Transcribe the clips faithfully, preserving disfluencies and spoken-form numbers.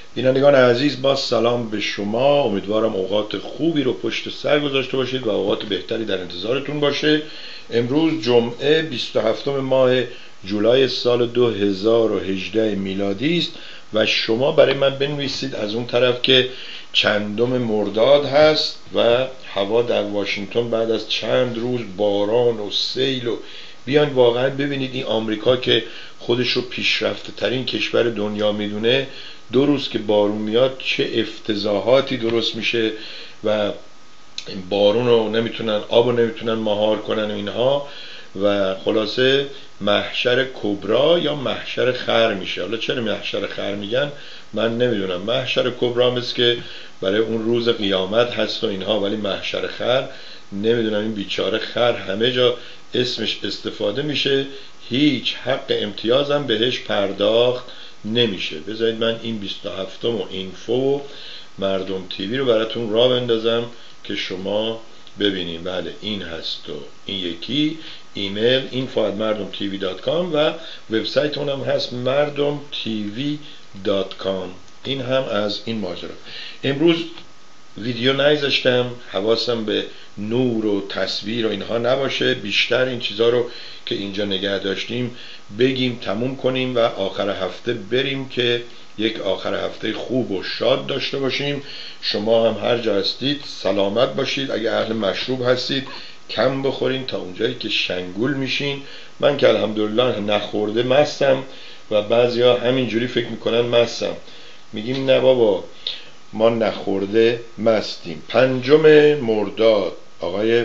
بینندگان عزیز، با سلام به شما. امیدوارم اوقات خوبی رو پشت سر گذاشته باشید و اوقات بهتری در انتظارتون باشه. امروز جمعه بیست و هفتم ماه جولای سال دو هزار و هجده میلادی است و شما برای من بنویسید از اون طرف که چندم مرداد هست و هوا در واشنگتن بعد از چند روز باران و سیل و بیان واقعا ببینید این آمریکا که خودش رو پیشرفته ترین کشور دنیا میدونه، دو روز که بارون میاد چه افتضاحاتی درست میشه و بارون رو نمیتونن، آب رو نمیتونن مهار کنن و اینها، و خلاصه محشر کبرا یا محشر خر میشه. حالا چرا محشر خر میگن من نمیدونم. محشر کبرا مثل که برای اون روز قیامت هست و اینها، ولی محشر خر نمیدونم. این بیچاره خر همه جا اسمش استفاده میشه، هیچ حق امتیازم بهش پرداخت نمیشه. بذارید من این بیست و هفتم و اینفو مردم تیوی رو براتون راه بندازم که شما ببینید. بله این هست و این یکی ایمیل اینفو ات مردم تیوی دات کام و وبسایت اونم هست مردم تیوی دات کام. این هم از این ماجرا. امروز ویدیو نگذاشتم، حواسم به نور و تصویر و اینها نباشه، بیشتر این چیزها رو که اینجا نگه داشتیم بگیم تموم کنیم و آخر هفته بریم که یک آخر هفته خوب و شاد داشته باشیم. شما هم هر جا هستید سلامت باشید. اگه اهل مشروب هستید کم بخورین تا اونجایی که شنگول میشین. من که الحمدلله نخورده مستم و بعضیا همینجوری فکر میکنن مستم. میگیم نه بابا، ما نخورده مستیم. پنجم مرداد آقای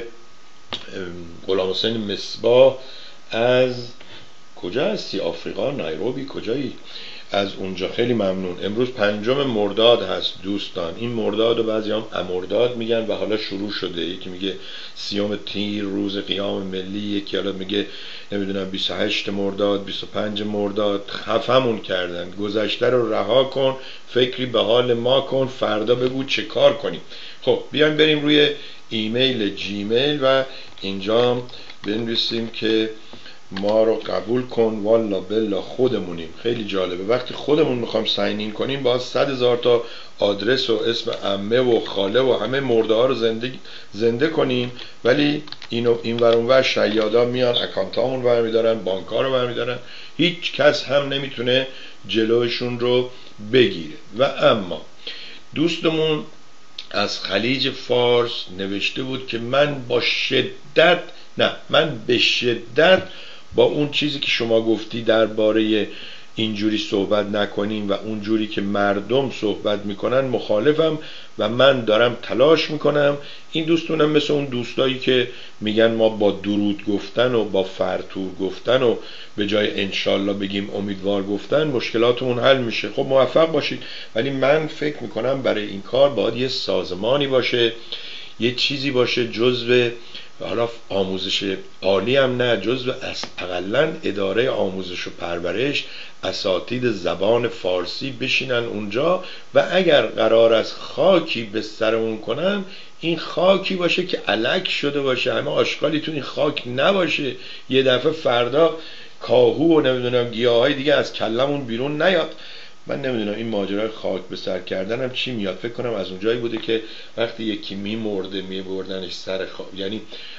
غلامحسین مصباح از کجا هستی؟ آفریقا؟ نایروبی؟ کجایی؟ از اونجا خیلی ممنون. امروز پنجم مرداد هست دوستان. این مرداد و بعضی هم امرداد میگن و حالا شروع شده. یکی میگه سیوم تیر روز قیام ملی، یکی حالا میگه نمیدونم بیست و هشت مرداد، بیست و پنج مرداد. خفمون کردن. گذشته رو رها کن، فکری به حال ما کن، فردا بگو چه کار کنیم. خب بیایم بریم روی ایمیل جیمیل و اینجا بنویسیم که ما رو قبول کن والا بلا خودمونیم. خیلی جالبه وقتی خودمون میخوام ساین این کنیم باز صد هزار تا آدرس و اسم عمه و خاله و همه مرده ها رو زنده زنده کنیم، ولی اینو این ور اون ور شیادا میان اکانت هامون برمیدارن، بانک ها رو برمیدارن، هیچ کس هم نمیتونه جلوشون رو بگیره. و اما دوستمون از خلیج فارس نوشته بود که من با شدت نه من به شدت با اون چیزی که شما گفتی درباره اینجوری صحبت نکنیم و اونجوری که مردم صحبت میکنن مخالفم و من دارم تلاش میکنم. این دوستونم مثل اون دوستایی که میگن ما با درود گفتن و با فرتور گفتن و به جای انشالله بگیم امیدوار گفتن مشکلاتمون حل میشه. خب موفق باشید، ولی من فکر میکنم برای این کار باید یه سازمانی باشه، یه چیزی باشه جزو، حالا آموزش عالی هم نه، جزو اقلن اداره آموزش و پرورش، اساتید زبان فارسی بشینن اونجا و اگر قرار از خاکی به سرمون کنن این خاکی باشه که الک شده باشه، همه آشغالی تو این خاک نباشه، یه دفعه فردا کاهو و نمیدونم گیاهای دیگه از کلمون بیرون نیاد. من نمیدونم این ماجرای خاک به سر کردنم چی میاد. فکر کنم از اونجایی بوده که وقتی یکی میمرده میبردنش سر خاک، یعنی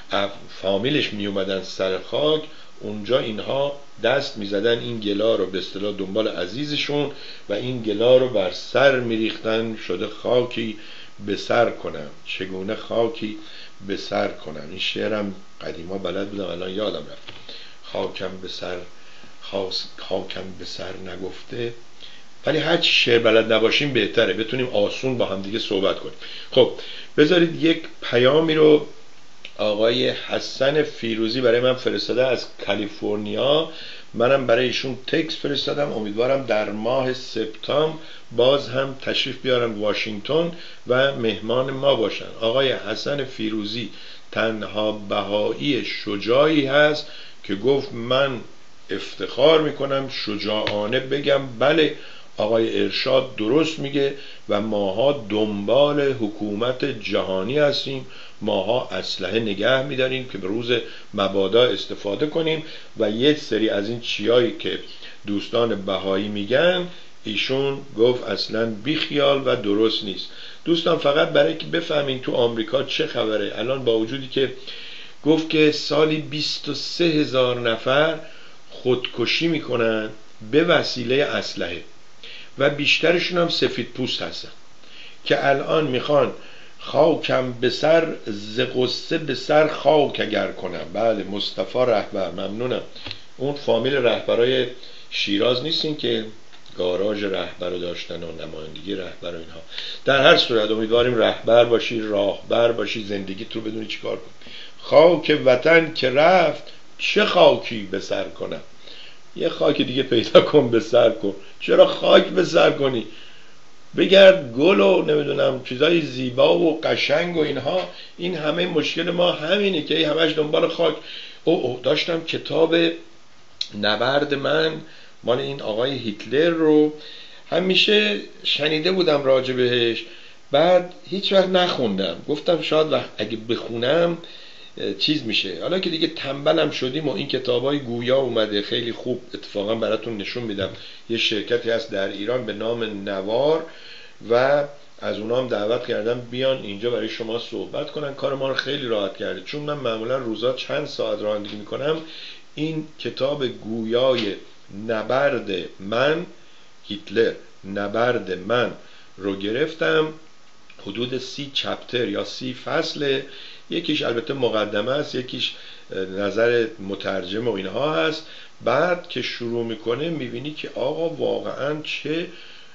فامیلش میومدن سر خاک، اونجا اینها دست میزدن این گلا رو به اصطلاح دنبال عزیزشون و این گلا رو بر سر میریختن. شده خاکی به سر کنم، چگونه خاکی به سر کنم. این شعرم قدیما بلد بودم الان یادم رفت. خاکم به سر خاکم به سر نگفته، ولی هر چی شعر بلد نباشیم بهتره، بتونیم آسون با هم دیگه صحبت کنیم. خب بذارید یک پیامی رو آقای حسن فیروزی برای من فرستاده از کالیفرنیا. منم برای ایشون تکست فرستادم. امیدوارم در ماه سپتامبر باز هم تشریف بیارن واشنگتن و مهمان ما باشن. آقای حسن فیروزی تنها بهایی شجاعی هست که گفت من افتخار میکنم شجاعانه بگم بله آقای ارشاد درست میگه و ماها دنبال حکومت جهانی هستیم، ماها اسلحه نگه میداریم که به روز مبادا استفاده کنیم و یک سری از این چیایی که دوستان بهایی میگن ایشون گفت اصلا بیخیال و درست نیست. دوستان فقط برای که بفهمین تو آمریکا چه خبره، الان با وجودی که گفت که سالی بیست و سه هزار نفر خودکشی میکنن به وسیله اسلحه و بیشترشون هم سفید پوست هستن که الان میخوان خاکم به سر ز غصه به سر خاک اگر کنم. بله مصطفی رهبر، ممنونم. اون فامیل رهبرای شیراز نیستین که گاراژ رهبر رو داشتن و نمایندگی رهبر و اینها. در هر صورت امیدواریم رهبر باشی، راهبر باشی، زندگی تو بدونی چی کار کنی. خاک وطن که رفت چه خاکی به سر کنم. یه خاک دیگه پیدا کن به سر کن. چرا خاک به سر کنی؟ بگرد گل و نمیدونم چیزای زیبا و قشنگ و اینها. این همه مشکل ما همینه که همش دنبال خاک. او, او داشتم کتاب نبرد من مال این آقای هیتلر رو همیشه شنیده بودم راجع بهش، بعد هیچ وقت نخوندم. گفتم شاید وقت اگه بخونم چیز میشه. حالا که دیگه تنبلم شدیم و این کتابای گویا اومده خیلی خوب، اتفاقا براتون نشون میدم. یه شرکتی هست در ایران به نام نوار و از اونام دعوت کردم بیان اینجا برای شما صحبت کنن. کار ما رو خیلی راحت کرده، چون من معمولا روزا چند ساعت رانندگی میکنم. این کتاب گویای نبرد من، هیتلر نبرد من رو گرفتم. حدود سی چپتر یا سی فصل، یکیش البته مقدمه است، یکیش نظر مترجم و اینها هست. بعد که شروع میکنه میبینی که آقا واقعا چه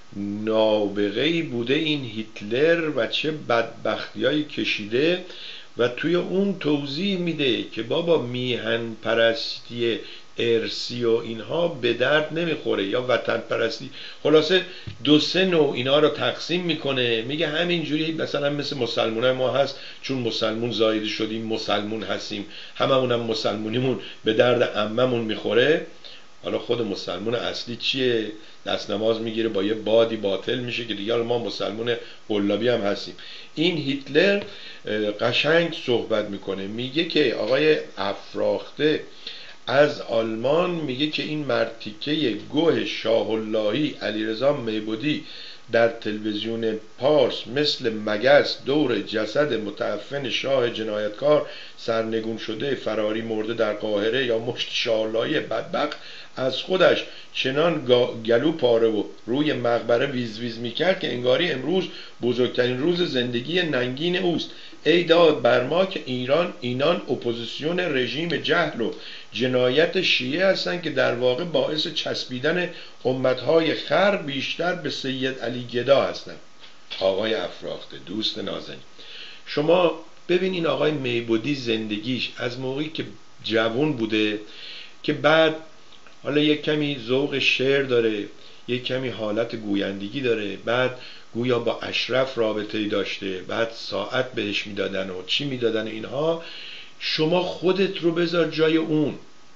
نابغه‌ای بوده این هیتلر و چه بدبختیایی کشیده و توی اون توضیح میده که بابا میهن پرستی ارسی و اینها به درد نمیخوره یا وطن پرستی. خلاصه دو سه نوع اینا رو تقسیم میکنه، میگه همینجوری مثلا مثل مسلمانای ما هست، چون مسلمون زایده شدیم مسلمون هستیم، هممون هم مسلمونیمون به درد عممون میخوره. حالا خود مسلمون اصلی چیه؟ دست نماز میگیره با یه بادی باطل میشه که دیگه ما مسلمون قلابی هم هستیم. این هیتلر قشنگ صحبت میکنه، میگه که آقای افراخته از آلمان میگه که این مرتیکه گوه شاه اللهی علیرضا میبودی در تلویزیون پارس مثل مگس دور جسد متعفن شاه جنایتکار سرنگون شده فراری مرده در قاهره یا مشت شاه اللهی بدبخت از خودش چنان گلو پاره و روی مقبره ویز ویز میکرد که انگاری امروز بزرگترین روز زندگی ننگین اوست. ای داد بر ما که ایران اینان اپوزیسیون رژیم جهل و جنایت شیعه هستند که در واقع باعث چسبیدن امتهای خر بیشتر به سید علی گدا هستند. آقای افراخته دوست نازنین، شما ببین این آقای میبودی زندگیش از موقعی که جوان بوده که بعد حالا یک کمی ذوق شعر داره، یک کمی حالت گویندگی داره، بعد گویا با اشرف رابطه‌ای داشته، بعد ساعت بهش میدادن و چی میدادن اینها. شما خودت رو بذار جای اون.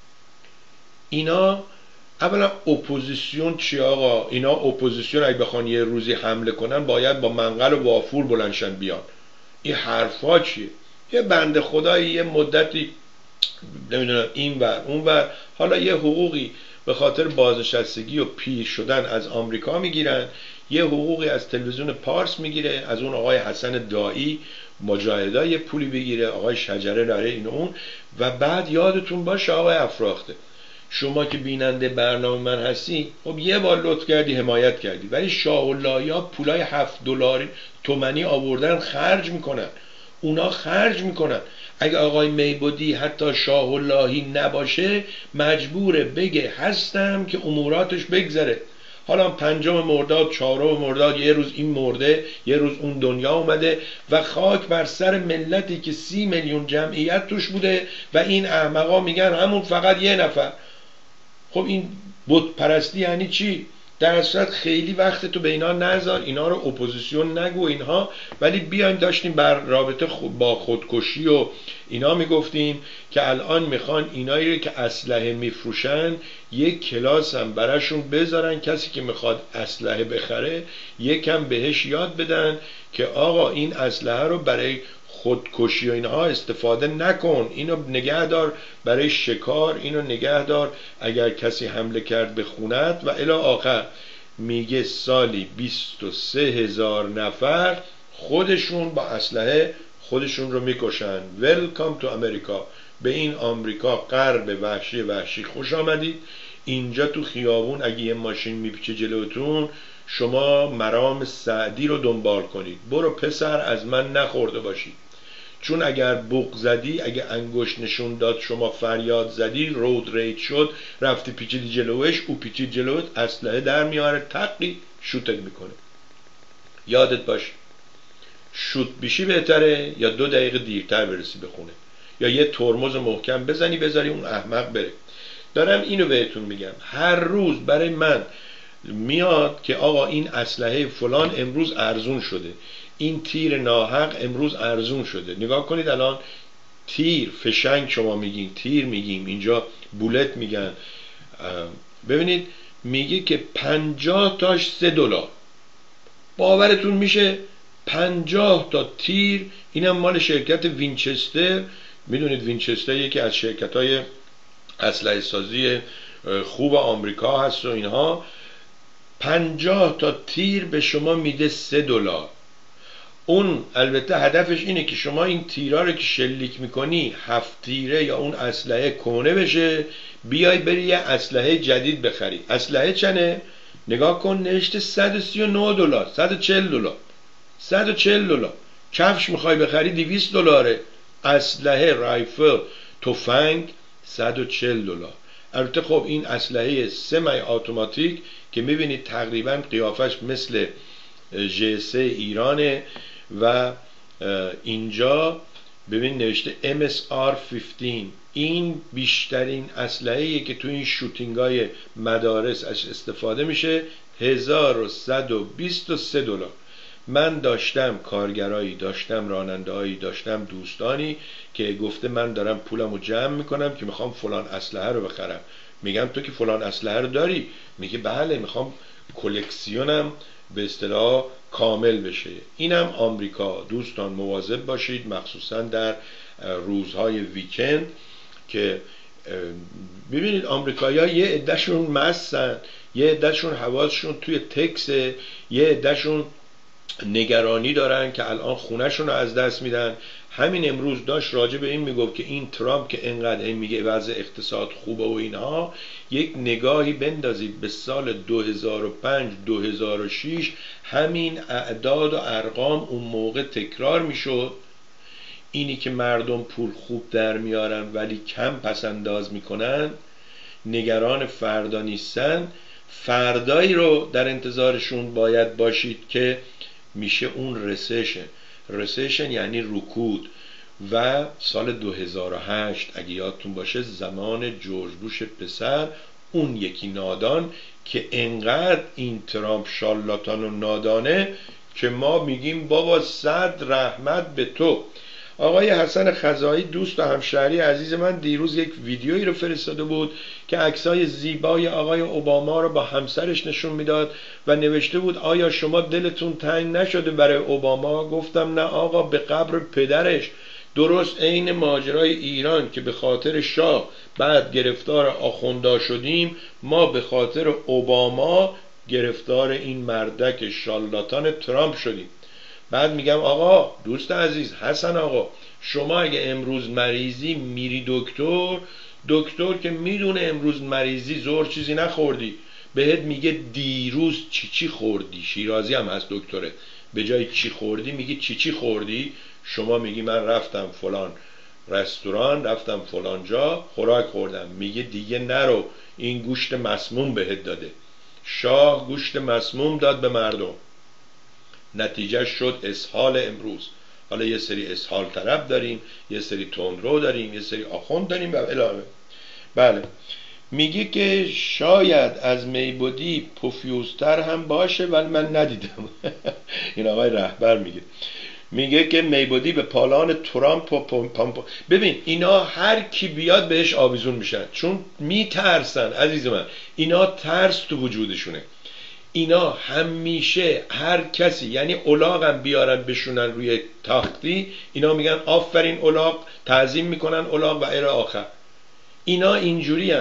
اینا اولا اپوزیسیون چی آقا؟ اینا اپوزیسیون اگه بخوان یه روزی حمله کنن باید با منقل و وافور بلندشن بیان. این حرفا چیه؟ یه بنده خدایی یه مدتی نمیدونم این ور اون ور، حالا یه حقوقی به خاطر بازنشستگی و پیر شدن از آمریکا میگیرن، یه حقوقی از تلویزیون پارس میگیره، از اون آقای حسن دایی مجاهدا یه پولی بگیره، آقای شجره داره این اون. و بعد یادتون باشه آقای افراخته، شما که بیننده برنامه من هستی خب یه بار لطف کردی حمایت کردی، ولی شاه اللهی ها پولای هفت دلاری تومنی آوردن خرج میکنن، اونا خرج میکنن. اگه آقای میبودی حتی شاه اللهی نباشه مجبوره بگه هستم که اموراتش بگذره. حالا پنجم مرداد، چهارم مرداد، یه روز این مرده، یه روز اون دنیا اومده و خاک بر سر ملتی که سی میلیون جمعیت توش بوده و این احمقا میگن همون فقط یه نفر. خب این بت پرستی یعنی چی؟ در اصل خیلی وقت تو به اینا نذار، اینا رو اپوزیسیون نگو اینها، ولی بیاین داشتیم بر رابطه خود با خودکشی و اینا میگفتیم که الان میخوان اینایی که اسلحه میفروشن یک کلاس هم براشون بذارن، کسی که میخواد اسلحه بخره یکم بهش یاد بدن که آقا این اسلحه رو برای خودکشی و اینها استفاده نکن، اینو نگه دار برای شکار، اینو نگه دار اگر کسی حمله کرد به خونت و الی آخر. میگه سالی بیست و سه هزار نفر خودشون با اسلحه خودشون رو میکشن. ویلکام تو امریکا، به این آمریکا غرب وحشی وحشی خوش آمدید. اینجا تو خیابون اگه یه ماشین میپیچه جلوتون، شما مرام سعدی رو دنبال کنید، برو پسر از من نخورده باشید، چون اگر بوق زدی، اگه انگشت نشون داد، شما فریاد زدی، رود ریج شد، رفتی پیچیدی جلوش، او پیچید جلوت، اسلحه در میاره، تقی شوتت میکنه. یادت باش شوت بشی بهتره یا دو دقیقه دیرتر برسی به خونه، یا یه ترمز محکم بزنی بذاری اون احمق بره. دارم اینو بهتون میگم، هر روز برای من میاد که آقا این اسلحه فلان امروز ارزون شده، این تیر ناحق امروز ارزون شده. نگاه کنید الان تیر، فشنگ شما میگین، تیر میگیم، اینجا بولت میگن. ببینید میگه که پنجاه تاش سه دلار. باورتون میشه؟ پنجاه تا تیر، اینم مال شرکت وینچستر. میدونید وینچستر یکی از شرکت های اسلحه سازی خوب آمریکا هست و اینها. پنجاه تا تیر به شما میده سه دلار. اون البته هدفش اینه که شما این تیرها رو که شلیک میکنی هفت تیره یا اون اسلحه کهنه بشه، بیای بری یه اسلحه جدید بخری. اسلحه چنه؟ نگاه کن نوشته صد و سی و نه دلار، صد و چهل دلار، صد و چهل دلار. کفش میخوای بخری دویست دلاره. اسلحه رایفل تفنگ صد و چهل دلار. البته خب این اسلحه سمی اتوماتیک که میبینید تقریبا قیافش مثل جی سه ایرانه و اینجا ببین نوشته ام اس آر پانزده. این بیشترین اسلحه‌ایه که تو این شوتینگ های مدارس ازش استفاده میشه. هزار و صد و بیست و سه دلار. من داشتم کارگرایی، داشتم راننده‌هایی، داشتم دوستانی که گفته من دارم پولمو جمع میکنم که میخوام فلان اسلحه رو بخرم. میگم تو که فلان اسلحه رو داری؟ میگه بله میخوام کلکسیونم به اصطلاح کامل بشه. اینم آمریکا. دوستان مواظب باشید، مخصوصا در روزهای ویکند که ببینید آمریکایی‌ها یه عده‌شون مستن، یه عده‌شون حواسشون توی تکسه، یه عده‌شون نگرانی دارن که الان خونه‌شون رو از دست میدن. همین امروز داشت راجع به این میگفت که این ترامپ که اینقدر این میگه وضع اقتصاد خوبه و اینها، یک نگاهی بندازید به سال دو هزار و پنج دو هزار و شش، همین اعداد و ارقام اون موقع تکرار میشد. اینی که مردم پول خوب در میارن ولی کم پس انداز میکنن، نگران فردا نیستن، فردایی رو در انتظارشون باید باشید که میشه اون رسیشن. رسیشن یعنی رکود. و سال دو هزار و هشت اگه یادتون باشه زمان جورج بوش پسر، اون یکی نادان که انقدر این ترامپ شالاتان و نادانه که ما میگیم بابا صد رحمت به تو. آقای حسن خزایی دوست و همشهری عزیز من دیروز یک ویدیویی رو فرستاده بود که عکسای زیبای آقای اوباما رو با همسرش نشون میداد و نوشته بود آیا شما دلتون تنگ نشده برای اوباما؟ گفتم نه آقا، به قبر پدرش. درست عین ماجرای ایران که به خاطر شاه بعد گرفتار آخوندا شدیم، ما به خاطر اوباما گرفتار این مردک شالاتان ترامپ شدیم. بعد میگم آقا دوست عزیز حسن آقا، شما اگه امروز مریضی میری دکتر، دکتر که میدونه امروز مریضی زور چیزی نخوردی، بهت میگه دیروز چی چی خوردی. شیرازی هم هست دکتره، به جای چی خوردی میگی چی چی خوردی. شما میگی من رفتم فلان رستوران، رفتم فلان جا خوراک خوردم، میگه دیگه نرو، این گوشت مسموم بهت داده. شاه گوشت مسموم داد به مردم، نتیجه شد اسهال امروز. حالا یه سری اسهال طرف داریم، یه سری تندرو داریم، یه سری آخوند داریم و علاوه. بله میگه که شاید از میبودی پوفیوزتر هم باشه ولی من ندیدم. این آقای رهبر میگه میگه که میبودی به پالان ترامپ و پمپ. ببین اینا هر کی بیاد بهش آویزون میشن چون میترسن عزیز من. اینا ترس تو وجودشونه. اینا همیشه هر کسی، یعنی الاغم بیارن بشونن روی تختی، اینا میگن آفرین الاغ، تعظیم میکنن الاغ و الی آخر. اینا اینجوری هن.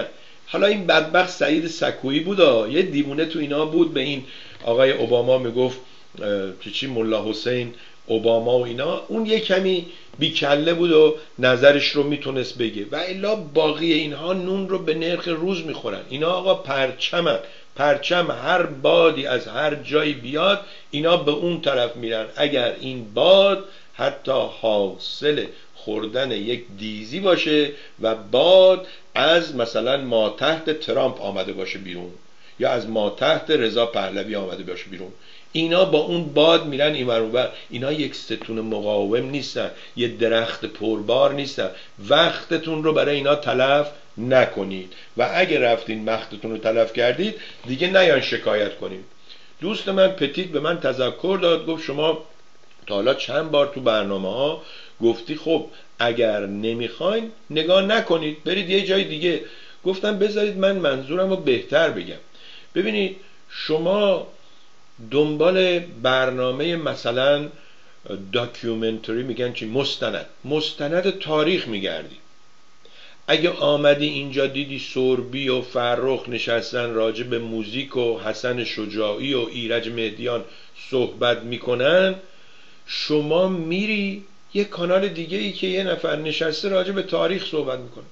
حالا این بدبخت سعید سکویی بود، یه دیوونه تو اینا بود، به این آقای اوباما میگفت که چی ملا حسین اوباما و اینا، اون یه کمی بیکله بود و نظرش رو میتونست بگه، و الا باقی اینها نون رو به نرخ روز میخورن. اینا آقا پرچمن، پرچم هر بادی از هر جایی بیاد اینا به اون طرف میرن. اگر این باد حتی حاصل خوردن یک دیزی باشه و باد از مثلا ما تحت ترامپ آمده باشه بیرون، یا از ما تحت رضا پهلوی آمده باشه بیرون، اینا با اون باد میرن این ور اون ور. اینا یک ستون مقاوم نیستن، یه درخت پربار نیستن. وقتتون رو برای اینا تلف نکنید، و اگه رفتین وقتتون رو تلف کردید دیگه نیان شکایت کنید. دوست من پتیت به من تذکر داد، گفت شما تا حالا چند بار تو برنامه ها گفتی خب اگر نمیخواین نگاه نکنید برید یه جای دیگه. گفتم بذارید من منظورم رو بهتر بگم. ببینید شما دنبال برنامه مثلا داکیومنتری میگن چی، مستند مستند تاریخ میگردی. اگه آمدی اینجا دیدی سوربی و فرخ نشستن راجع به موزیک و حسن شجاعی و ایرج مهدیان صحبت میکنن، شما میری یه کانال دیگه ای که یه نفر نشسته راجع به تاریخ صحبت میکنه.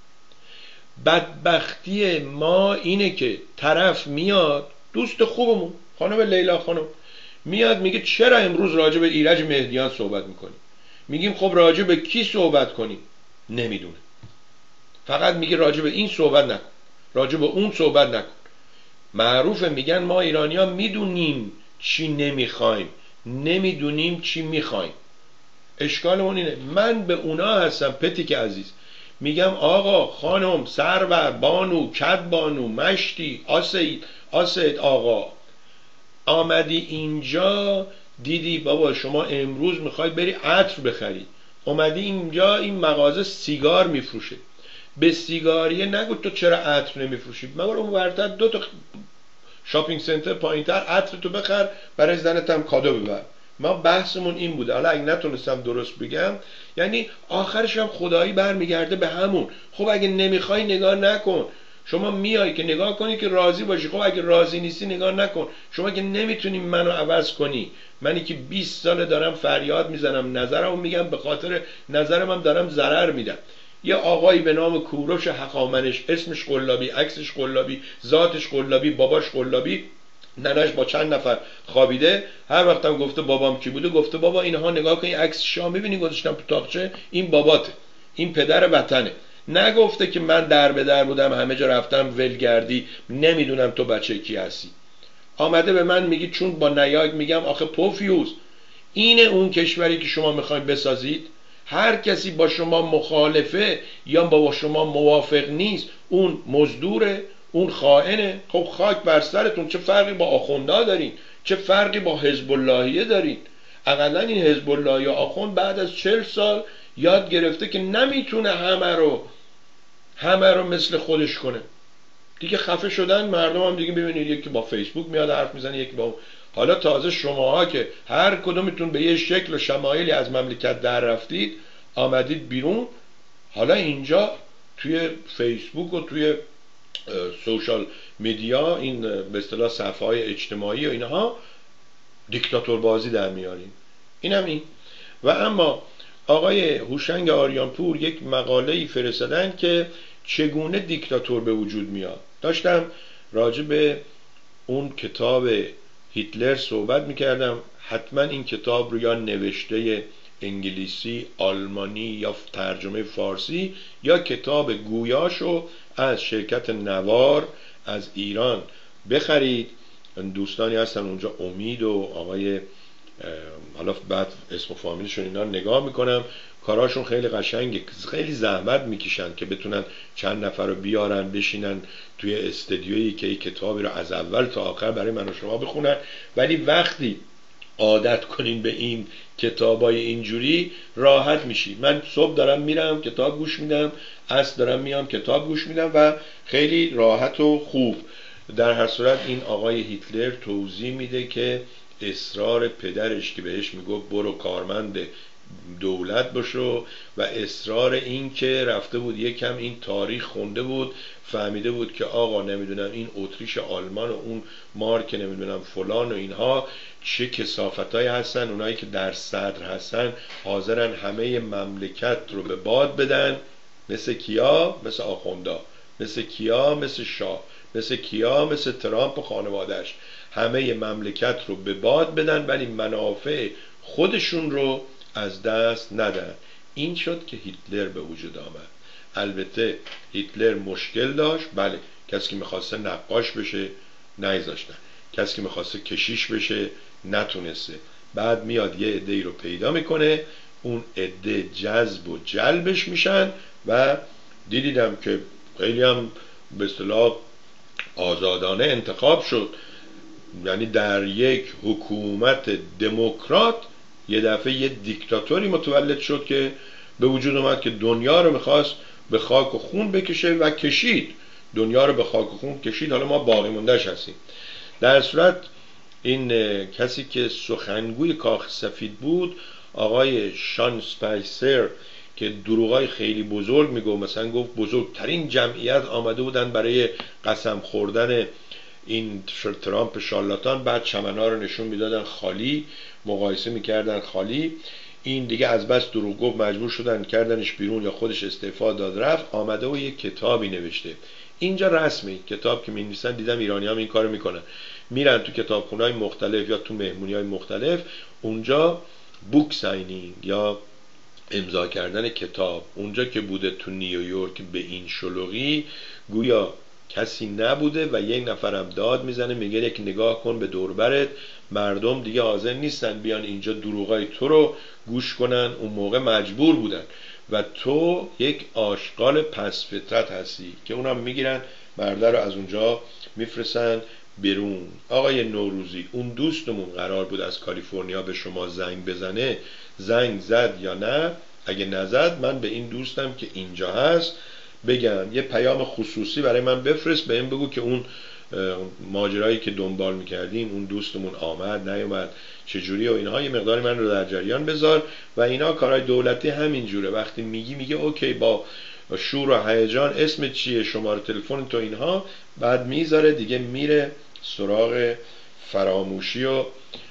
بدبختی ما اینه که طرف میاد، دوست خوبمون خانم لیلا خانم میاد میگه چرا امروز راجع به ایرج مهدیان صحبت میکنی؟ میگیم خب راجع به کی صحبت کنی؟ نمیدونه، فقط میگه راجع به این صحبت نکن، راجع به اون صحبت نکن. معروفه میگن ما ایرانی‌ها میدونیم چی نمیخوایم، نمیدونیم چی میخوایم. اشکالمون اینه. من به اونا هستم پتیک عزیز، میگم آقا خانم سرور بانو کد بانو مشتی آسید آسید آقا، آمدی اینجا دیدی بابا شما امروز میخوای بری عطر بخری، اومدی اینجا این مغازه سیگار میفروشه، به سیگاریه نگو تو چرا عطر نمیفروشی، مگر اون ورتر دو تا شاپینگ سنتر پایینتر عطر تو بخر برای زنت هم کادو ببر. ما بحثمون این بوده. حالا اگه نتونستم درست بگم یعنی آخرش هم خدایی برمیگرده به همون. خب اگه نمیخوای نگاه نکن، شما میای که نگاه کنی که راضی باشی. خب اگه راضی نیستی نگاه نکن. شما که نمیتونی منو عوض کنی، منی که بیست ساله دارم فریاد میزنم نظرمو میگم، به خاطر نظرم هم دارم ضرر میدم. یه آقایی به نام کوروش حقامنش، اسمش قلابی، عکسش قلابی، ذاتش قلابی، باباش قلابی، ننش با چند نفر خوابیده، هر وقتم گفته بابام کی بوده گفته بابا اینها نگاه کن این عکس شاه میبینی گذاشتم تو تاقچه، این باباته، این پدر وطنه. نگفته که من در به در بودم همه جا رفتم ولگردی نمیدونم تو بچه کی هستی. آمده به من میگی چون با نیاگ میگم آخه پوفیوز اینه اون کشوری که شما میخواین بسازید؟ هر کسی با شما مخالفه یا با شما موافق نیست اون مزدوره، اون خائنه. خب خاک بر سرتون، چه فرقی با آخوندا دارین؟ چه فرقی با حزب اللهیه دارین؟ اقلا این حزب الله یا آخوند بعد از چهل سال یاد گرفته که نمیتونه همه رو همه رو مثل خودش کنه دیگه. خفه شدن مردم هم دیگه. ببینید یکی با فیسبوک میاد حرف میزنه، یکی با اون. حالا تازه شماها که هر کدومتون به یه شکل و شمایلی از مملکت در رفتید آمدید بیرون، حالا اینجا توی فیسبوک و توی سوشال میدیا این به اصطلاح صفحه های اجتماعی و اینها دیکتاتور بازی در میاریم. اینم این. و اما آقای هوشنگ آریانپور یک مقاله‌ای فرستادن که چگونه دیکتاتور به وجود میاد. داشتم راجع به اون کتاب هیتلر صحبت میکردم. حتما این کتاب رو یا نوشته انگلیسی، آلمانی یا ترجمه فارسی یا کتاب گویاشو از شرکت نوار از ایران بخرید. دوستانی هستن اونجا، امید و آقای حالا بعد اسم و فامیلشون اینا نگاه میکنم، کاراشون خیلی قشنگه، خیلی زحمت میکشن که بتونن چند نفر رو بیارن بشینن توی استدیویی که این کتابی رو از اول تا آخر برای من و شما بخونن. ولی وقتی عادت کنین به این کتابای اینجوری راحت میشی. من صبح دارم میرم کتاب گوش میدم، عصر دارم میام کتاب گوش میدم و خیلی راحت و خوب. در هر صورت این آقای هیتلر توضیح میده که اصرار پدرش که بهش میگفت برو کارمند دولت باشه و اصرار این که رفته بود یکم این تاریخ خونده بود، فهمیده بود که آقا نمیدونم این اتریش آلمان و اون مارک نمیدونم فلان و اینها چه کثافتایی هستن، اونایی که در صدر هستن حاضرن همه مملکت رو به باد بدن. مثل کیا؟ مثل آخوندا. مثل کیا؟ مثل شاه. مثل کیا؟ مثل ترامپ و خانوادهش. همه مملکت رو به باد بدن ولی منافع خودشون رو از دست ندن. این شد که هیتلر به وجود آمد. البته هیتلر مشکل داشت، بله، کسی که میخواسته نقاش بشه نگذاشتن، کسی که میخواسته کشیش بشه نتونسته. بعد میاد یه عده‌ای رو پیدا میکنه، اون عده جذب و جلبش میشن و دیدیدم که خیلی هم به اصطلاح آزادانه انتخاب شد. یعنی در یک حکومت دموکرات یه دفعه یه دیکتاتوری متولد شد که به وجود اومد که دنیا رو میخواست به خاک و خون بکشه و کشید. دنیا رو به خاک و خون کشید. حالا ما باقی مونده‌اش هستیم. در صورت این کسی که سخنگوی کاخ سفید بود، آقای شان اسپایسر، که دروغای خیلی بزرگ میگو، مثلا گفت بزرگترین جمعیت آمده بودن برای قسم خوردن این ترامپ شارلاتان، بعد چمنا رو نشون میدادن خالی، مقایسه میکردن خالی. این دیگه از بس دروغ گفت مجبور شدن کردنش بیرون یا خودش استعفا داد رفت. آمده و یک کتابی نوشته. اینجا رسمی کتاب که می‌نویسن، دیدم ایرانی‌ها این کارو میکنن، میرن تو کتابخونه‌های مختلف یا تو مهمونی‌های مختلف، اونجا بوک ساینینگ یا امضا کردن کتاب، اونجا که بوده تو نیویورک به این شلوغی، گویا کسی نبوده و یک نفرم داد میزنه میگه یک نگاه کن به دوربرت، مردم دیگه حاضر نیستن بیان اینجا دروغای تو رو گوش کنن، اون موقع مجبور بودن و تو یک آشغال پس فطرت هستی، که اونم میگیرن مرده رو از اونجا میفرستن بیرون. آقای نوروزی، اون دوستمون قرار بود از کالیفرنیا به شما زنگ بزنه، زنگ زد یا نه؟ اگه نزد، من به این دوستم که اینجا هست بگم یه پیام خصوصی برای من بفرست، به این بگو که اون ماجرایی که دنبال میکردیم، اون دوستمون آمد نیومد چجوری و اینها، یه مقداری من رو در جریان بذار. و اینا کارهای دولتی همین جوره، وقتی میگی میگه اوکی با شور و هیجان، اسم چیه، شماره تلفن تو، اینها، بعد میذاره دیگه، میره سراغ فراموشی و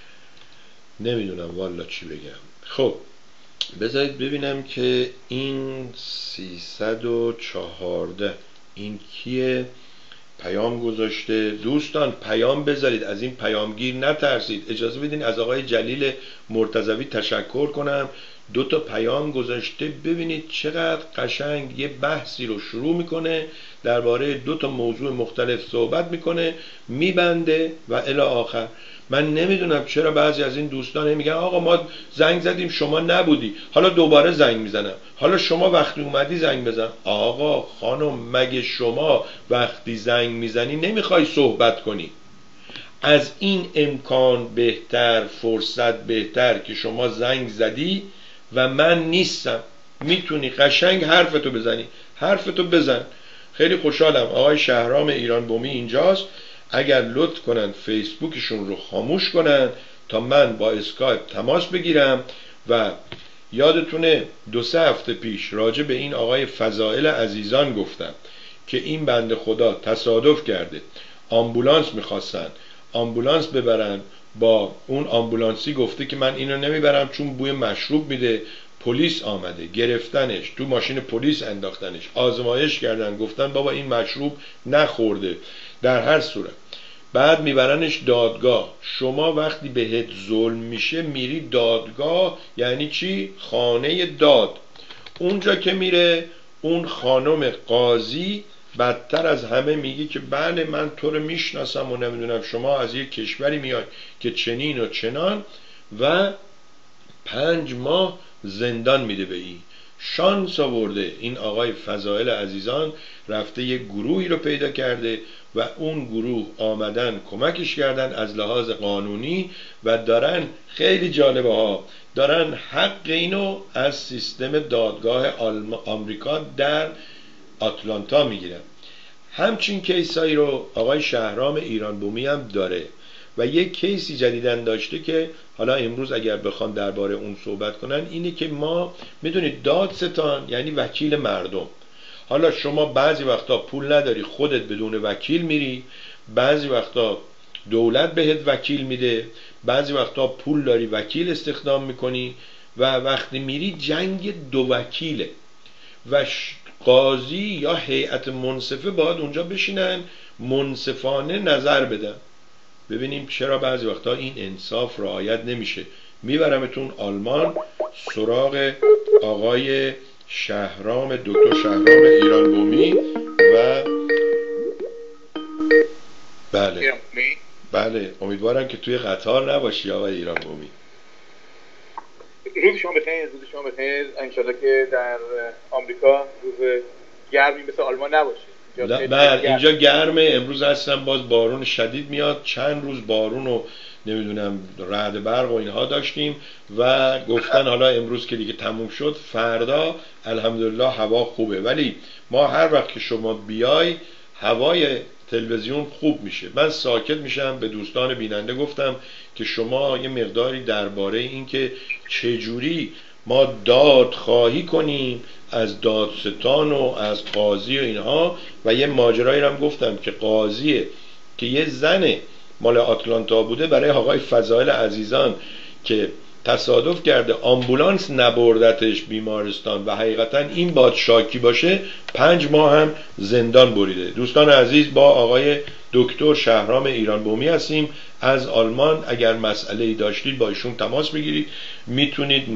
نمیدونم والا چی بگم. خب بذارید ببینم که این سیصد و چهارده این کیه؟ پیام گذاشته. دوستان پیام بذارید، از این پیامگیر نترسید. اجازه بدین از آقای جلیل مرتضوی تشکر کنم، دو تا پیام گذاشته. ببینید چقدر قشنگ یه بحثی رو شروع میکنه، درباره دو تا موضوع مختلف صحبت میکنه، میبنده و الی آخر. من نمیدونم چرا بعضی از این دوستان میگن آقا ما زنگ زدیم شما نبودی، حالا دوباره زنگ میزنم، حالا شما وقتی اومدی زنگ بزن. آقا خانم، مگه شما وقتی زنگ میزنی نمیخوای صحبت کنی؟ از این امکان بهتر، فرصت بهتر که شما زنگ زدی و من نیستم، میتونی قشنگ حرفتو بزنی. حرفتو بزن. خیلی خوشحالم آقای شهرام ایران بومی اینجاست. اگر لطف کنن فیسبوکشون رو خاموش کنن تا من با اسکایپ تماس بگیرم. و یادتونه دو سه هفته پیش راجع به این آقای فضائل عزیزان گفتم که این بنده خدا تصادف کرده، آمبولانس میخواستن آمبولانس ببرن، با اون آمبولانسی گفته که من اینو نمیبرم چون بوی مشروب میده. پلیس آمده گرفتنش، تو ماشین پلیس انداختنش، آزمایش کردن، گفتن بابا این مشروب نخورده. در هر صورت بعد میبرنش دادگاه. شما وقتی بهت ظلم میشه میری دادگاه، یعنی چی؟ خانه داد. اونجا که میره اون خانم قاضی بدتر از همه میگی که بله من تو رو میشناسم و نمیدونم شما از یک کشوری میای که چنین و چنان، و پنج ماه زندان میده به این. شانس آورده این آقای فضائل عزیزان رفته یک گروهی رو پیدا کرده و اون گروه آمدن کمکش کردن از لحاظ قانونی و دارن، خیلی جالبه ها، دارن حق اینو از سیستم دادگاه آمریکا در آتلانتا میگیرن. همچین کیسایی رو آقای شهرام ایران بومی هم داره و یک کیسی جدیدن داشته که حالا امروز اگر بخوان درباره اون صحبت کنن، اینه که ما میدونید دادستان یعنی وکیل مردم. حالا شما بعضی وقتا پول نداری خودت بدون وکیل میری، بعضی وقتا دولت بهت وکیل میده، بعضی وقتا پول داری وکیل استخدام میکنی و وقتی میری جنگ دو وکیله و قاضی یا هیئت منصفه باید اونجا بشینن منصفانه نظر بدن. ببینیم چرا بعضی وقتا این انصاف رعایت نمیشه. میبرمتون آلمان سراغ آقای شهرام، دکتر شهرام ایران بومی و بله بله امیدوارم که توی قطار نباشی آقای ایران بومی. روز شما بخیر، روز شما بخیر. انشالله که در آمریکا روز گرمی مثل آلمان نباشه. بله اینجا گرمه، امروز هستم باز بارون شدید میاد، چند روز بارون و نمیدونم رعد برق و اینها داشتیم و گفتن حالا امروز که دیگه تموم شد فردا الحمدلله هوا خوبه، ولی ما هر وقت که شما بیای هوای تلویزیون خوب میشه. من ساکت میشم، به دوستان بیننده گفتم که شما یه مقداری درباره این که چجوری ما داد خواهی کنیم از دادستان و از قاضی و اینها، و یه ماجرایی هم گفتم که قاضیه که یه زن مال آتلانتا بوده برای آقای فضائل عزیزان که تصادف کرده آمبولانس نبردتش بیمارستان و حقیقتا این باد شاکی باشه پنج ماه هم زندان بریده. دوستان عزیز با آقای دکتر شهرام ایران بومی هستیم از آلمان. اگر مسئله‌ای داشتید با ایشون تماس بگیرید، میتونید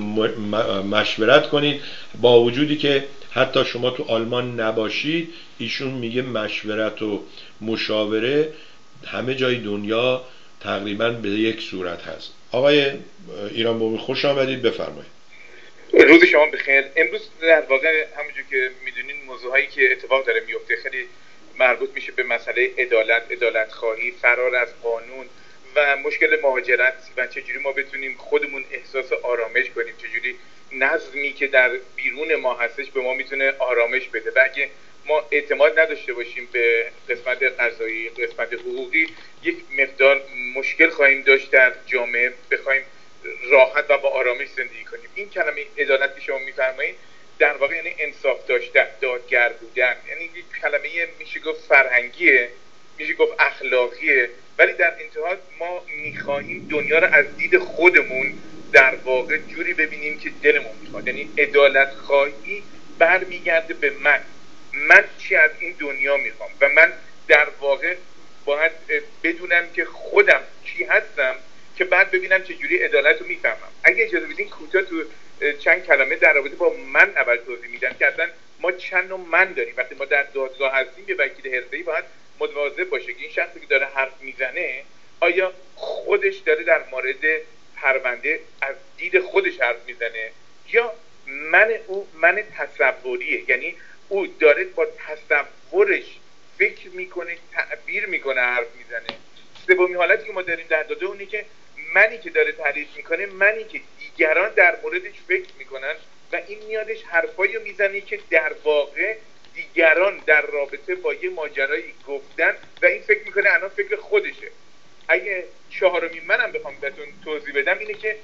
مشورت کنید، با وجودی که حتی شما تو آلمان نباشید ایشون میگه مشورت و مشاوره همه جای دنیا تقریبا به یک صورت هست. آقای ایران بومی خوش آمدید، بفرمایید. روز شما بخیر. امروز در واقع همونجور که میدونین موضوعایی که اتفاق داره میفته خیلی مربوط میشه به مسئله عدالت، عدالت خواهی، فرار از قانون و مشکل مهاجرت و چجوری ما بتونیم خودمون احساس آرامش کنیم، چجوری نظمی که در بیرون ما هستش به ما میتونه آرامش بده. و اگه ما اعتماد نداشته باشیم به قسمت قضایی، قسمت حقوقی، یک مقدار مشکل خواهیم داشت در جامعه بخوایم راحت و با آرامش زندگی کنیم. این کلمه عدالت که شما میفرمایید در واقع یعنی انصاف داشتن، دادگر بودن، یعنی یک کلمه میشه گفت فرهنگیه، میشه گفت اخلاقیه، ولی در انتها ما میخواهیم دنیا رو از دید خودمون در واقع جوری ببینیم که دلمون میخواد. یعنی عدالت خواهی برمیگرده به من من چی از این دنیا میخوام و من در واقع باید بدونم که خودم چی هستم که بعد ببینم چجوری عدالت رو میفهمم. اگه اجازه بدین کوتاه تو چند کلمه در رابطه با من اول توضیح میدم که اصلا ما چند نوع من داریم. وقتی ما در دادگاه هستیم یه وکیل حرفه‌ای باید متواضع باشه که این شخصی که داره حرف میزنه آیا خودش داره در مورد پرونده از دید خودش حرف میزنه یا من او من تصوریه، یعنی او داره با تصورش فکر میکنه، تعبیر میکنه، حرف میزنه. سومین حالتی که ما داریم در داده اونی که منی که داره تعریف میکنه، منی که دیگران در موردش فکر میکنن و این میادش حرفایی رو میزنه که در واقع دیگران در رابطه با یه ماجرایی گفتن و این فکر میکنه الان فکر خودشه. اگه چهارمین منم بخوام بهتون توضیح بدم اینه که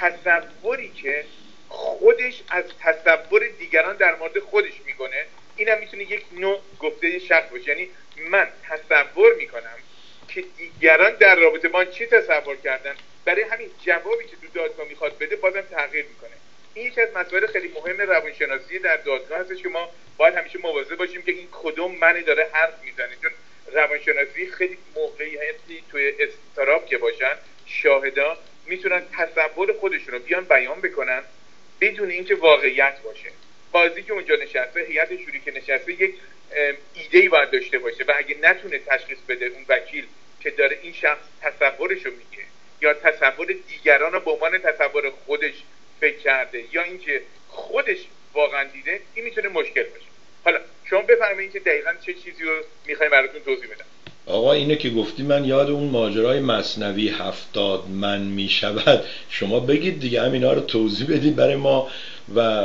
تصوری که خودش از تصور دیگران در مورد خودش میکنه، اینم میتونه یک نوع گفته شخص باشه. یعنی من تصور میکنم که دیگران در رابطه با چی تصور کردن، برای همین جوابی که تو دادگاه میخواد بده بازم تغییر میکنه. این یکی از مسائل خیلی مهم روانشناسی در دادگاه هستش که ما باید همیشه مواظب باشیم که این کدوم منی داره حرف میزنه، چون روانشناسی خیلی موقعیتی توی استراب که باشن شاهدا میتونن تصور خودشون رو بیان بیان بکنن بدون اینکه واقعیت باشه. قاضی که اونجا نشسته، هیئت جوری که نشسته، یک ایده‌ای باید داشته باشه و اگه نتونه تشخیص بده اون وکیل که داره این شخص تصورشو میگه یا تصور دیگران رو به عنوان تصور خودش فکر کرده یا اینکه خودش واقعا دیده، این میتونه مشکل باشه. حالا شما بفرمایید که دقیقاً چه چیزی رو میخوایم براتون توضیح بدم. آقا اینه که گفتی من یاد اون ماجرای مثنوی هفتاد من میشود، شما بگید دیگه همینا رو توضیح بدید برای ما. و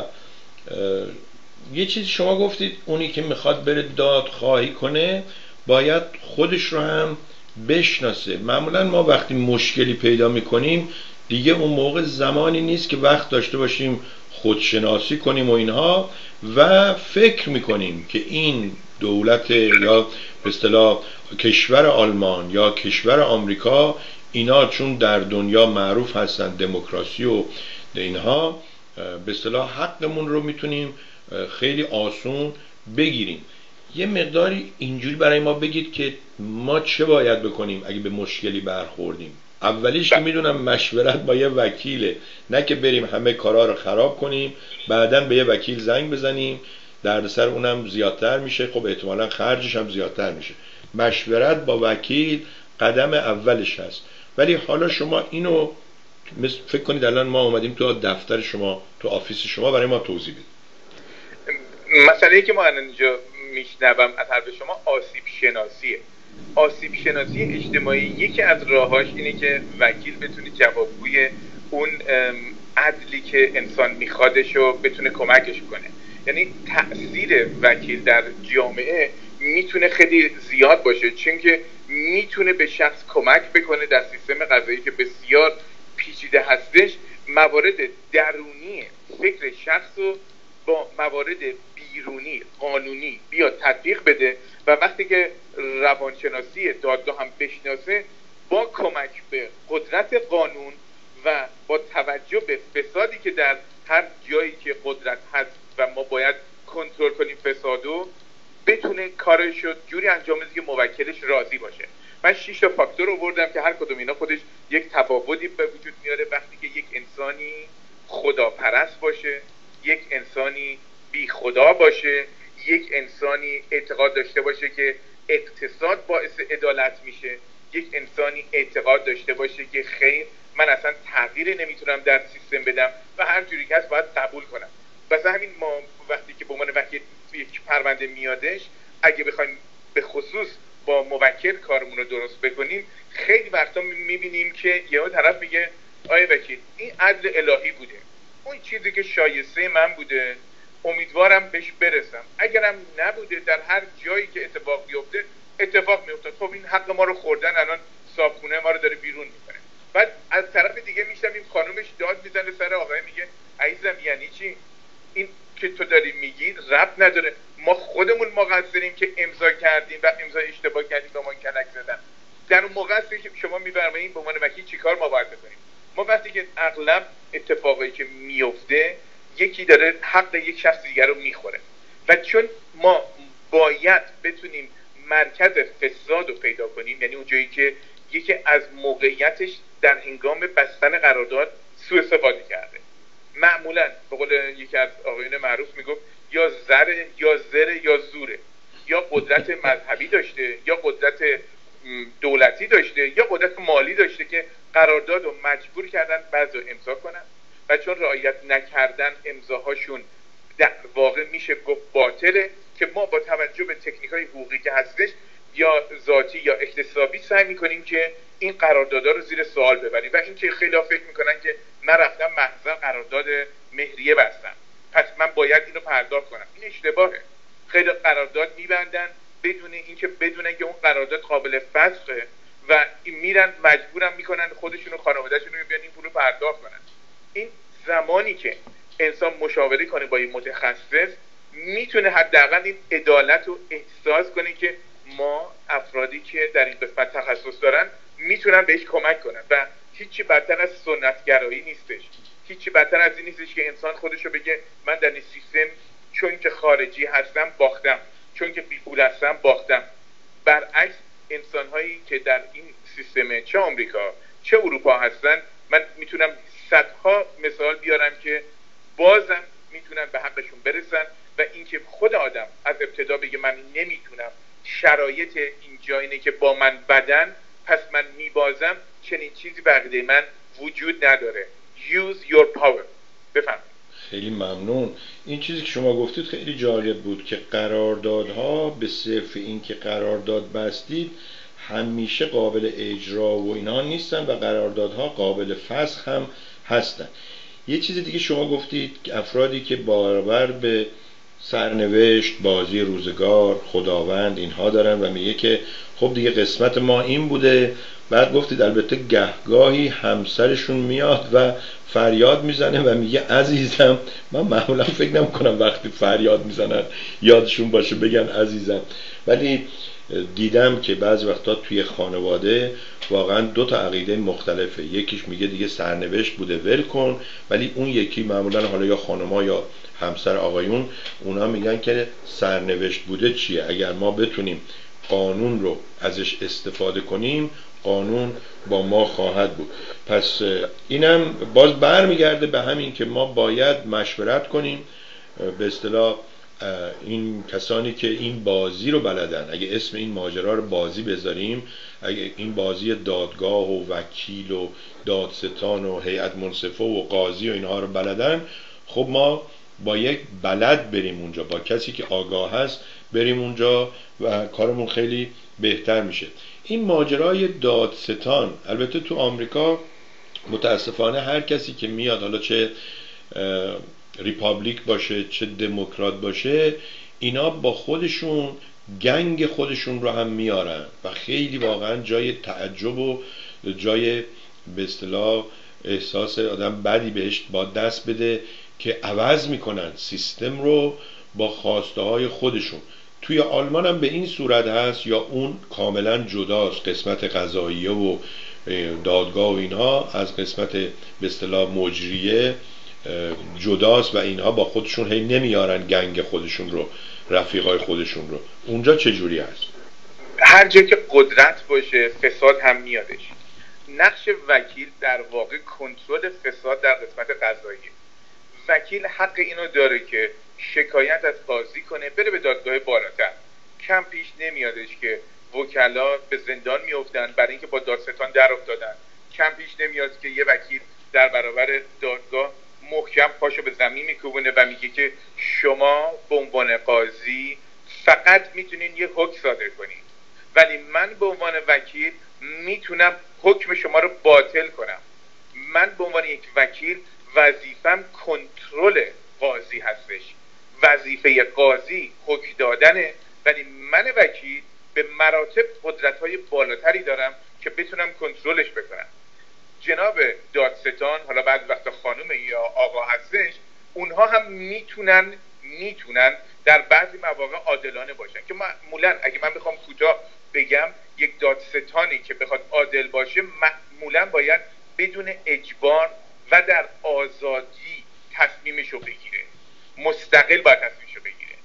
یه چیزی شما گفتید اونی که میخواد بره داد خواهی کنه باید خودش رو هم بشناسه. معمولا ما وقتی مشکلی پیدا میکنیم دیگه اون موقع زمانی نیست که وقت داشته باشیم خودشناسی کنیم و اینها و فکر میکنیم که این دولت یا به اصطلاح کشور آلمان یا کشور آمریکا اینا چون در دنیا معروف هستن دموکراسی و اینها به اصطلاح حقمون رو میتونیم خیلی آسون بگیریم. یه مقداری اینجوری برای ما بگید که ما چه باید بکنیم اگه به مشکلی برخوردیم. اولیش که میدونم مشورت با یه وکیله، نه که بریم همه کارا رو خراب کنیم بعداً به یه وکیل زنگ بزنیم دردسر اونم زیادتر میشه، خب احتمالاً خرجش هم زیادتر میشه. مشورت با وکیل قدم اولش هست. ولی حالا شما اینو فکر کنید الان ما اومدیم تو دفتر شما، تو آفیس شما، برای ما توضیح بدید. مسئله که ما الان اینجا میشنوم از حرف شما آسیب شناسیه. آسیب شناسی اجتماعی یکی از راهاش اینه که وکیل بتونه جوابگوی اون عدلی که انسان میخوادش رو بتونه کمکش کنه. یعنی تأثیر وکیل در جامعه میتونه خیلی زیاد باشه، چون که میتونه به شخص کمک بکنه در سیستم قضایی که بسیار پیچیده هستش موارد درونی فکر شخص رو با موارد بیرونی قانونی بیا تطبیق بده و وقتی که روانشناسی دادگاه هم بشناسه با کمک به قدرت قانون و با توجه به فسادی که در هر جایی که قدرت هست و ما باید کنترل کنیم فسادو، بتونه کارش رو جوری انجام بده که موکلش راضی باشه. من شش تا فاکتور آوردم که هر کدوم اینا خودش یک تفاوتی به وجود میاره وقتی که یک انسانی خداپرست باشه، یک انسانی بی خدا باشه، یک انسانی اعتقاد داشته باشه که اقتصاد باعث عدالت میشه، یک انسانی اعتقاد داشته باشه که خیر من اصلا تغییری نمیتونم در سیستم بدم و هر جوری که هست باید قبول کنم. واسه همین ما وقتی که به عنوان وکیل یک پرونده میادش، اگه بخوایم به خصوص با موکل کارمون رو درست بکنیم، خیلی وقتا میبینیم که یهو طرف میگه آیه وکیل این عدل الهی بوده، اون چیزی که شایسته من بوده امیدوارم بهش برسم، اگرم نبوده در هر جایی که اتفاق بیفته اتفاق میافتاد، خب این حق ما رو خوردن، الان صابخونه ما رو داره بیرون میکنه. بعد از طرف دیگه میشنویم خانومش داد میزنه سر آقای، میگه عزیزم یعنی چی؟ این که تو داری میگی ربط نداره، ما خودمون مقصریم که امضا کردیم و امضا اشتباه کردیم به ما کلک زدن. در اون موقع است که شما میفرمایید به عنوان وکیل چیکار ما باید بکنیم. ما وقتی که اغلب اتفاقی که میفته یکی داره حق یک شخص دیگر رو میخوره و چون ما باید بتونیم مرکز فساد رو پیدا کنیم، یعنی اون جایی که یکی از موقعیتش در هنگام بستن قرارداد سوء استفاده کرده، معمولا به قول یکی از آقایون معروف میگفت یا زر یا زر یا زوره، یا قدرت مذهبی داشته یا قدرت دولتی داشته یا قدرت مالی داشته که قرارداد رو مجبور کردن بعضی رو امضا کنن و چون رعایت نکردن امضاهاشون در واقع میشه گفت باطله، که ما با توجه به تکنیک‌های حقوقی که هستش یا ذاتی یا اکتسابی سعی میکنیم که این قراردادها رو زیر سوال ببریم و اینکه خیلی ها فکر میکنن که من رفتم محضر قرارداد مهریه بستم پس من باید اینو پرداخت کنم. این اشتباهه. خیلی قرارداد میبندن بدون اینکه بدونن که اون قرارداد قابل فسخه و میرن مجبورم میکنن خودشون و خانواده‌شون رو بیان این پولو پرداخت کنن. این زمانی که انسان مشاوره کنه با این متخصص میتونه حداقل این عدالت رو احساس کنه که ما افرادی که در این قسمت تخصص دارن میتونن بهش کمک کنن و هیچی بدتر از سنتگرایی نیستش. هیچی بدتر از این نیستش که انسان خودشو بگه من در این سیستم چون که خارجی هستم باختم، چون که بی پول هستم باختم. برعکس انسان‌هایی که در این سیستم چه آمریکا چه اروپا هستن، من میتونم صدها مثال بیارم که بازم میتونن به حقشون برسن و اینکه خود آدم از ابتدا بگه من نمیتونم، شرایط اینجا اینه که با من بدن پس من میبازم، چنین چیزی بقیده من وجود نداره. Use your power. بفهم. خیلی ممنون. این چیزی که شما گفتید خیلی جالب بود که قراردادها به صرف این که قرارداد بستید همیشه قابل اجرا و اینا نیستن و قراردادها قابل فسخ هم هستن. یه چیز دیگه شما گفتید که افرادی که باور به سرنوشت، بازی روزگار، خداوند، اینها دارن و میگه که خب دیگه قسمت ما این بوده. بعد گفتید البته گهگاهی همسرشون میاد و فریاد میزنه و میگه عزیزم. من معمولا فکر نمیکنم وقتی فریاد میزنن یادشون باشه بگن عزیزم، ولی دیدم که بعضی وقتا توی خانواده واقعا دو تا عقیده مختلفه. یکیش میگه دیگه سرنوشت بوده ول کن، ولی اون یکی معمولا حالا یا خانما یا همسر آقایون اونا میگن که سرنوشت بوده چیه؟ اگر ما بتونیم قانون رو ازش استفاده کنیم قانون با ما خواهد بود. پس اینم باز برمیگرده به همین که ما باید مشورت کنیم. به اصطلاح این کسانی که این بازی رو بلدن، اگه اسم این ماجرا رو بازی بذاریم، اگه این بازی دادگاه و وکیل و دادستان و هیئت منصفه و قاضی و اینها رو بلدن، خب ما با یک بلد بریم اونجا، با کسی که آگاه هست بریم اونجا و کارمون خیلی بهتر میشه. این ماجرای دادستان البته تو آمریکا متاسفانه هر کسی که میاد، حالا چه ریپابلیک باشه چه دموکرات باشه، اینا با خودشون گنگ خودشون رو هم میارن و خیلی واقعا جای تعجب و جای به اصطلاح احساس آدم بدی بهش با دست بده که عوض میکنن سیستم رو با خواسته های خودشون. توی آلمان هم به این صورت هست یا اون کاملا جداست؟ قسمت قضاییه و دادگاه و اینها از قسمت به اصطلاح مجریه جداست و اینها با خودشون هی نمیارن گنگ خودشون رو، رفیقای خودشون رو. اونجا چه جوری هست؟ هر جا که قدرت باشه فساد هم میادش. نقش وکیل در واقع کنترل فساد در قسمت قضایی. وکیل حق اینو داره که شکایت از قاضی کنه، بره به دادگاه بالاتر. کم پیش نمیادش که وکلا به زندان میافتن برای اینکه با دادستان در افتادن. کم پیش نمیاد که یه وکیل در برابر دادگاه محکم پاشو به زمین میکوبونه و میگه که شما به عنوان قاضی فقط میتونین یه حکم صادر کنین، ولی من به عنوان وکیل میتونم حکم شما رو باطل کنم. من به عنوان یک وکیل وظیفم کنترل قاضی هستش. وظیفه قاضی حکم دادنه، ولی من وکیل به مراتب قدرت‌های بالاتری دارم که بتونم کنترلش بکنم. جناب دادستان، حالا بعد وقتا خانم یا آقا هستش، اونها هم میتونن میتونن در بعضی مواقع عادلانه باشن که معمولا اگه من بخوام کوتاه بگم یک دادستانی که بخواد عادل باشه معمولا باید بدون اجبار و در آزادی تصمیمشو بگیره، مستقل باید تصمیمشو بگیره.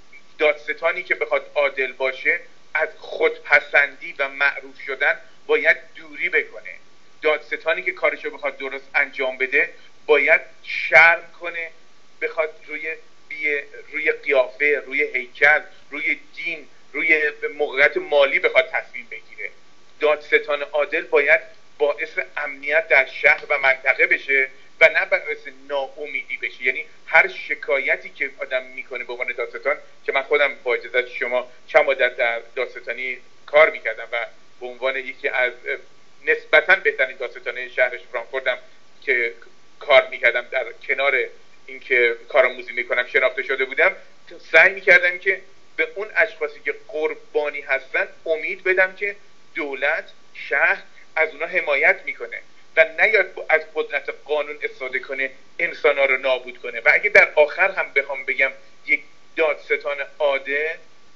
دادستانی که بخواد عادل باشه از خودپسندی و معروف شدن باید دوری بکنه. دادستانی که کارشو بخواد درست انجام بده باید شرم کنه، بخواد روی بیه، روی قیافه، روی هیکل، روی دین، روی موقعیت مالی بخواد تصمیم بگیره. دادستان عادل باید باعث امنیت در شهر و منطقه بشه و نه باعث ناامیدی بشه. یعنی هر شکایتی که آدم میکنه به عنوان دادستان، که من خودم با اجازه شما چند مدت در دادستانی کار میکردم و به عنوان یکی از نسبتاً بهترین دادستان شهرش فرانکفورتم که کار میکردم، در کنار اینکه کارآموزی میکنم شناخته شده بودم، سعی میکردم که به اون اشخاصی که قربانی هستن امید بدم که دولت، شهر از اونا حمایت میکنه و نیاد از قدرت قانون استفاده کنه انسان‌ها رو نابود کنه. و اگه در آخر هم بخوام بگم یک دادستان عادل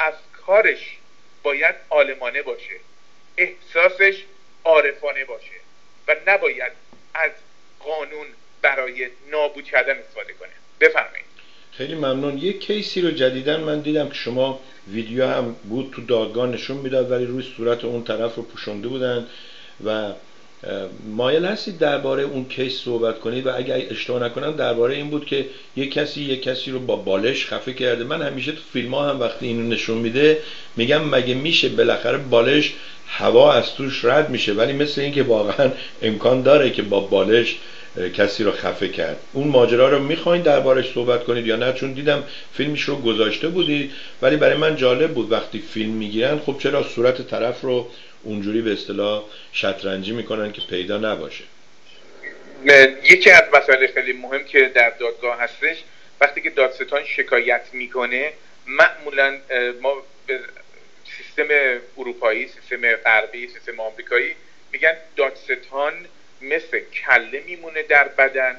افکارش باید عالمانه باشه، احساسش عارفانه باشه و نباید از قانون برای نابود کردن استفاده کنه. بفرمایید. خیلی ممنون. یک کیسی رو جدیداً من دیدم که شما ویدیو هم بود تو دادگاه نشون میداد ولی روی صورت اون طرف رو پوشونده بودن و مایل هستید درباره اون کیس صحبت کنید؟ و اگه اشتباه نکنم درباره این بود که یک کسی یک کسی رو با بالش خفه کرده. من همیشه تو فیلم ها هم وقتی اینو نشون میده میگم مگه میشه بالاخره بالش هوا از توش رد میشه، ولی مثل این که واقعا امکان داره که با بالش کسی رو خفه کرد. اون ماجرا رو میخواین دربارش صحبت کنید یا نه؟ چون دیدم فیلمش رو گذاشته بودید ولی برای من جالب بود وقتی فیلم میگیرن خب چرا صورت طرف رو اونجوری به اصطلاح شطرنجی میکنن که پیدا نباشه. یکی از مسائل خیلی مهم که در دادگاه هستش وقتی که دادستان شکایت میکنه معمولا ما به سیستم اروپایی، سیستم غربی، سیستم آمریکایی میگن دادستان مثل کله میمونه در بدن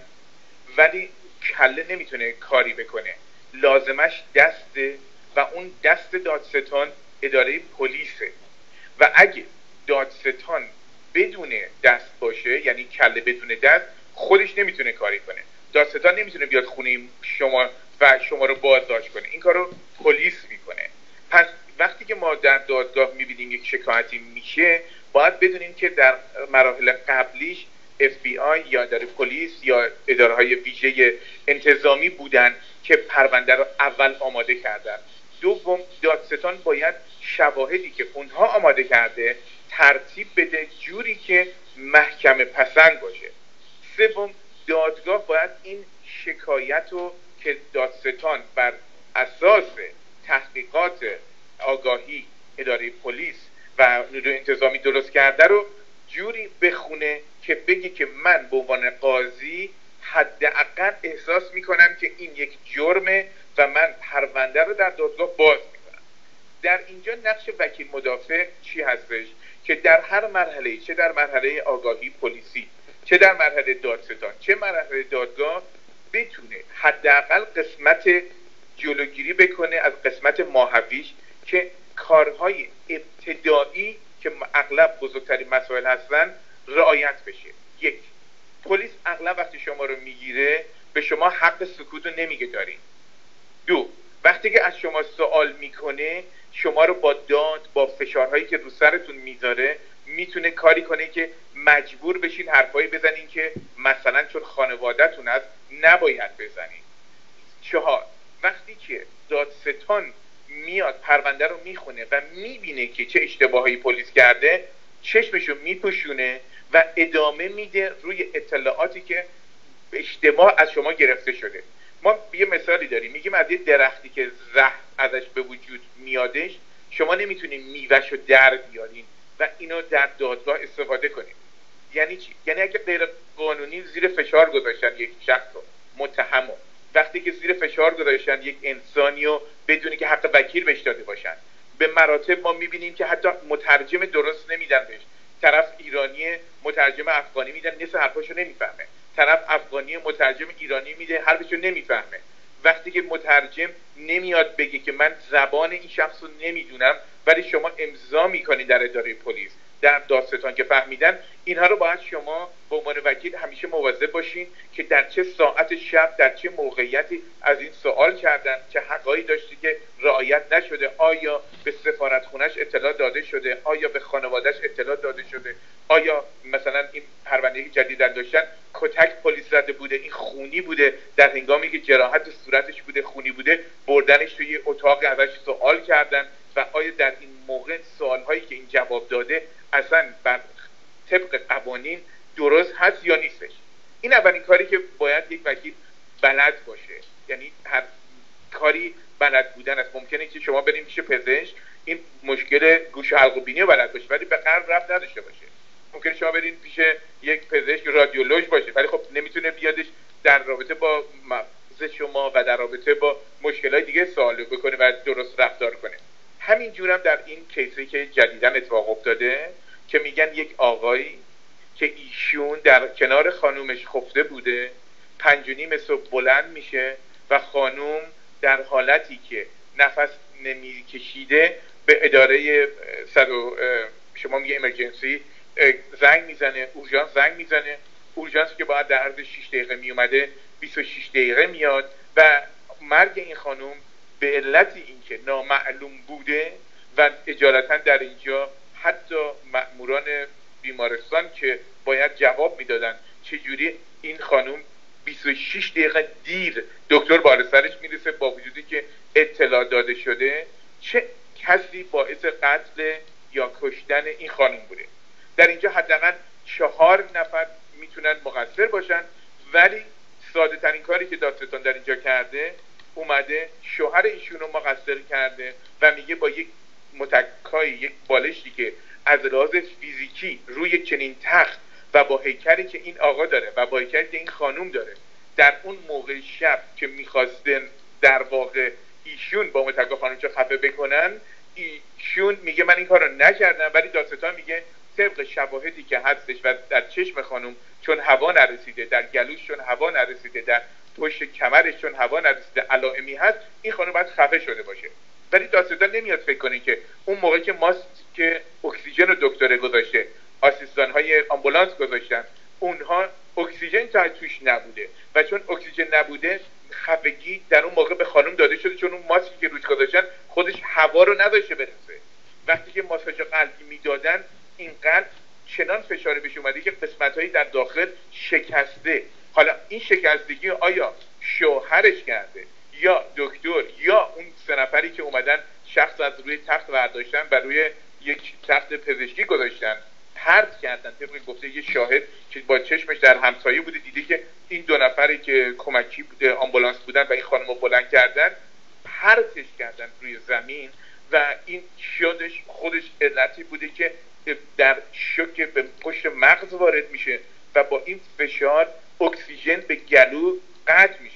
ولی کله نمیتونه کاری بکنه، لازمش دسته و اون دست دادستان اداره پلیسه و اگه دادستان بدون دست باشه، یعنی کله بدون دست، خودش نمیتونه کاری کنه. دادستان نمیتونه بیاد خونه شما و شما رو بازداشت کنه، این کارو پلیس میکنه. پس وقتی که ما در دادگاه میبینیم یک شکایتی میشه، باید بدونیم که در مراحل قبلیش اف بی آی یا اداره پلیس یا اداره های ویژه انتظامی بودن که پرونده رو اول آماده کردن. دوم، دادستان باید شواهدی که اونها آماده کرده ترتیب بده جوری که محکمه پسند باشه. سوم، دادگاه باید این شکایت رو که دادستان بر اساس تحقیقات آگاهی اداره پلیس و نیروی انتظامی درست کرده رو جوری بخونه که بگی که من به عنوان قاضی حداقل احساس میکنم که این یک جرمه و من پرونده رو در دادگاه باز میکنم. در اینجا نقش وکیل مدافع چی هستش؟ که در هر مرحله، چه در مرحله آگاهی پلیسی، چه در مرحله دادستان، چه مرحله دادگاه، بتونه حداقل قسمت جلوگیری بکنه از قسمت ماهویش که کارهای ابتدایی که اغلب بزرگترین مسائل هستن رعایت بشه. یک، پلیس اغلب وقتی شما رو میگیره به شما حق سکوت رو نمیگه دارین. دو، وقتی که از شما سوال میکنه شما رو با داد، با فشارهایی که رو سرتون میذاره میتونه کاری کنه که مجبور بشین حرفایی بزنین که مثلا چون خانواده‌تون هست نباید بزنین. چهار، وقتی که دادستان میاد پرونده رو میخونه و میبینه که چه اشتباهی پلیس کرده، چشمشو میپوشونه و ادامه میده روی اطلاعاتی که اشتباه از شما گرفته شده. ما یه مثالی داریم، میگیم از یه درختی که زهر ازش به وجود میادش شما نمیتونین میوهشو در بیارین و اینو در دادگاه استفاده کنین. یعنی چی؟ یعنی اگه غیر قانونی زیر فشار گذاشتن یک شخص رو، متهمو، وقتی که زیر فشار گذاشتن یک انسانی رو بدونی که حق وکیل بهش داده باشن، به مراتب ما میبینیم که حتی مترجم درست نمیدن بهش. طرف ایرانی مترجم افغانی میدن، نصف حرفاشو نمیفهمه. طرف افغانی مترجم ایرانی میده، حرفشو نمیفهمه. وقتی که مترجم نمیاد بگه که من زبان این شخص رو نمیدونم ولی شما امضا میکنید در اداره پلیس، در دادستان که فهمیدن، اینها رو باید شما به عنوان وکیل همیشه مواظب باشین که در چه ساعت شب، در چه موقعیتی از این سوال کردن، چه حقایی داشتی که رعایت نشده، آیا به سفارت خونش اطلاع داده شده، آیا به خانوادهش اطلاع داده شده، آیا مثلا این پرونده جدیدن داشتن کتک پلیس زده بوده، این خونی بوده، در هنگامی که جراحت صورتش بوده خونی بوده، بردنش توی اتاق ازش سوال کردن و آیا در این موقع سوالهایی که این جواب داده اصلا بر طبق قوانین درست هست یا نیستش. این اولین کاری که باید یک وکیل بلد باشه، یعنی هر کاری بلد بودن است. ممکنه که شما بریم پیش پزشک این مشکل گوش و حلق و بینی رو بلد باشه ولی به قلب ربط نداشته باشه. ممکنه شما برین پیش یک پزشک رادیولوژ باشه ولی خب نمیتونه بیادش در رابطه با مغز شما و در رابطه با مشکلات دیگه سوال بکنه و درست رفتار کنه. همین جورم در این کیسی که جدیداً اتفاق افتاده که میگن یک آقایی که ایشون در کنار خانومش خفته بوده، پنج و نیم صبح بلند میشه و خانوم در حالتی که نفس نمیکشیده به اداره صد شما میگه امرجنسی زنگ میزنه، اورژانس زنگ میزنه، اورژانس که باید در عرض شش دقیقه میومده بیست و شش دقیقه میاد و مرگ این خانوم به علت اینکه نامعلوم بوده و اجالتا در اینجا حتی مأموران بیمارستان که باید جواب میدادن چجوری این خانوم بیست و شش دقیقه دیر دکتر بار سرش میرسه با وجودی که اطلاع داده شده، چه کسی باعث قتل یا کشتن این خانوم بوده. در اینجا حداقل چهار نفر میتونن مقصر باشن ولی ساده ترین کاری که دادستان در اینجا کرده اومده شوهر ایشون رو مقصر کرده و میگه با یک متکای، یک بالشتی که از لحاظ فیزیکی روی چنین تخت و با هیکلی که این آقا داره و با هیکلی که این خانوم داره در اون موقع شب که میخواستن در واقع ایشون با متقا خانم چه خفه بکنن، ایشون میگه من این کار رو نکردم، ولی دادستان میگه طبق شواهدی که هستش و در چشم خانم چون هوا نرسیده، در گلوش چون هوا نرسیده، در پشت کمرش چون هوا نرسیده علائمی هست، این خانم باید خفه شده باشه. ولی دادستان نمیاد فکر کنه که اون موقع که ماسک که اکسیژن رو دکتر گذاشته، آسیستان های آمبولانس گذاشتن، اونها اکسیژن تا توش نبوده و چون اکسیژن نبوده خفگی در اون موقع به خانم داده شده، چون اون ماسکی که روش گذاشتن خودش هوا رو نداشته برسه. وقتی که ماساژ قلبی میدادن این قلب چنان فشار بهش اومده که قسمت‌هایی در داخل شکسته. حالا این شکستگی آیا شوهرش کرده یا دکتر یا اون سه نفری که اومدن شخص از روی تخت برداشتن و روی یک تخت پزشکی گذاشتن پرت کردن، طبق گفته یه شاهد که با چشمش در همسایه بوده دیده که این دو نفری که کمکی بوده آمبولانس بودن و این خانم رو بلند کردن پرتش کردن روی زمین و این شادش خودش علتی بوده که در شوک به پشت مغز وارد میشه و با این فشار اکسیژن به گلو قطع میشه.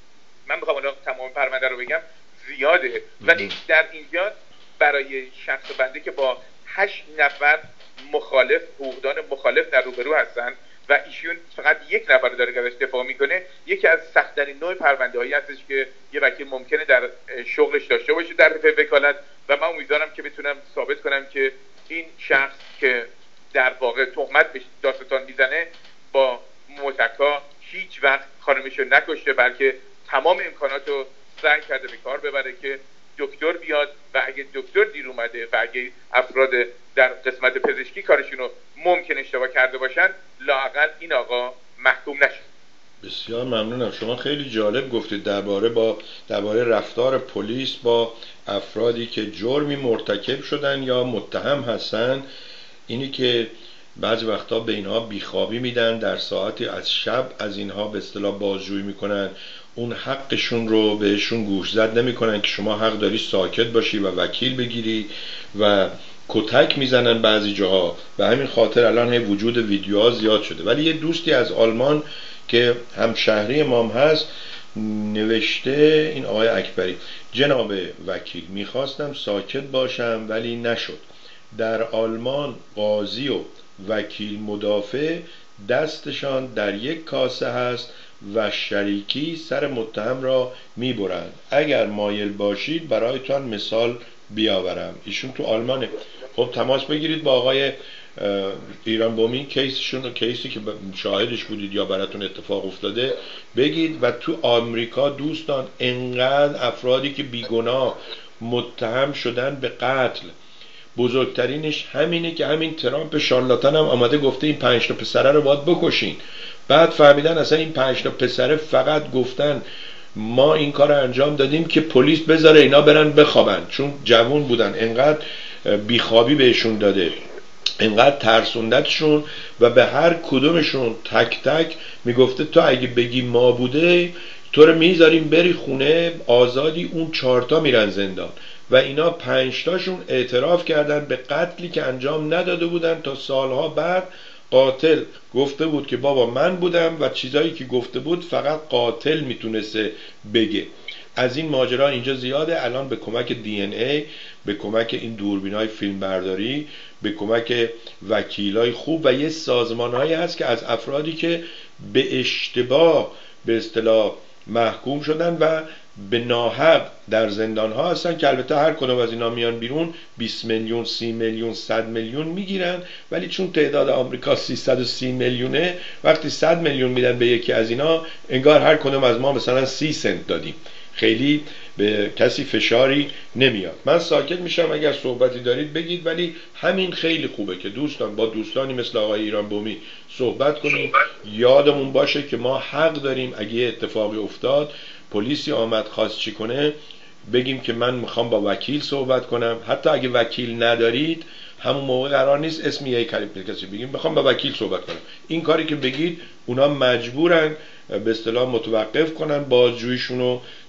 من میخوام الان تمام پرونده رو بگم زیاده، ولی در اینجا برای شخص بنده که با هشت نفر مخالف حقوقدان مخالف در روبرو هستن و ایشون فقط یک نفر داره که ازش دفاع میکنه، یکی از سخت‌ترین نوع پرونده هایی هستش که یه وکیل ممکنه در شغلش داشته باشه در وکالت و من امیدوارم که بتونم ثابت کنم که این شخص که در واقع تهمت به دادستان میزنه با متکا هیچ وقت خانمش رو نکشته، بلکه تمام امکانات رو سعی کرده به کار ببره که دکتر بیاد و اگه دکتر دیر اومده و اگه افراد در قسمت پزشکی کارشون رو ممکن اشتباه کرده باشن لااقل این آقا محکوم نشه. بسیار ممنونم. شما خیلی جالب گفتید درباره با درباره رفتار پلیس با افرادی که جرمی مرتکب شدن یا متهم هستن، اینی که بعضی وقتا به اینها بیخوابی میدن، در ساعتی از شب از اینها به اصطلاح بازجویی میکنن، اون حقشون رو بهشون گوش زد نمیکنن که شما حق داری ساکت باشی و وکیل بگیری و کتک میزنن بعضی جاها. به همین خاطر الان هی وجود ویدیوها زیاد شده. ولی یه دوستی از آلمان که همشهری مام هست نوشته، این آقای اکبری: جناب وکیل میخواستم ساکت باشم ولی نشد. در آلمان قاضی و وکیل مدافع دستشان در یک کاسه هست و شریکی سر متهم را میبرند. اگر مایل باشید برایتان مثال بیاورم. ایشون تو آلمانه. خب تماس بگیرید با آقای ایران بومی، کیسشون رو، کیسی که شاهدش بودید یا براتون اتفاق افتاده بگید. و تو آمریکا دوستان انقدر افرادی که بیگناه متهم شدن به قتل، بزرگترینش همینه که همین ترامپ شارلاتان هم آمده گفته این پنج تا پسره رو باید بکشین. بعد فهمیدن اصلا این پنج تا پسره فقط گفتن ما این کار رو انجام دادیم که پلیس بذاره اینا برن بخوابن، چون جوون بودن. انقدر بیخوابی بهشون داده، انقدر ترسوندتشون و به هر کدومشون تک تک میگفته تو اگه بگی ما بوده تو رو میذاریم بری خونه آزادی، اون چهارتا میرن زندان. و اینا پنجتاشون اعتراف کردن به قتلی که انجام نداده بودن تا سالها بعد قاتل گفته بود که بابا من بودم و چیزایی که گفته بود فقط قاتل میتونسته بگه. از این ماجرا اینجا زیاده. الان به کمک دی ان ای، به کمک این دوربینای فیلم برداری، به کمک وکیلای خوب و یه سازمانهایی هست که از افرادی که به اشتباه به اصطلاح محکوم شدن و به ناحق در زندان ها هستن، که البته هر کدوم از اینا میان بیرون بیست میلیون، سی میلیون، صد میلیون میگیرن، ولی چون تعداد آمریکا سیصد و سی میلیونه، وقتی صد میلیون میدن به یکی از اینا انگار هر کدوم از ما مثلا سی سنت دادیم، خیلی به کسی فشاری نمیاد. من ساکت میشم، اگر صحبتی دارید بگید، ولی همین خیلی خوبه که دوستان با دوستانی مثل آقای ایران بومی صحبت کنیم. یادمون باشه که ما حق داریم اگه اتفاقی افتاد، پلیسی آمد خواست چی کنه، بگیم که من میخوام با وکیل صحبت کنم. حتی اگه وکیل ندارید همون موقع قرار نیست اسم یک کسی بگیم بخوام با وکیل صحبت کنم. این کاری که بگید اونا مجبورن به اصطلاح متوقف کنن بازجوییشونو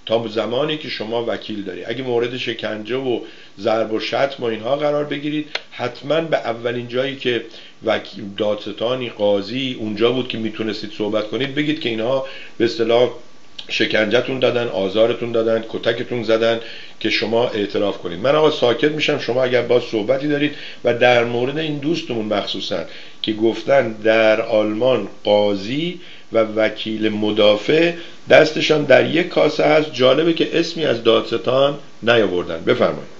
تا زمانی که شما وکیل داری. اگه مورد شکنجه و ضرب و شتم و اینها قرار بگیرید، حتما به اولین جایی که وکیل، دادستانی، قاضی اونجا بود که میتونستید صحبت کنید، بگید که اینها به اصطلاح شکنجهتون دادن، آزارتون دادن، کتکتون زدن، که شما اعتراف کنید. من آقا ساکت میشم، شما اگر باز صحبتی دارید. و در مورد این دوستمون مخصوصا که گفتن در آلمان قاضی و وکیل مدافع دستشان در یک کاسه هست، جالبه که اسمی از دادستان نیاوردن. بفرمایید.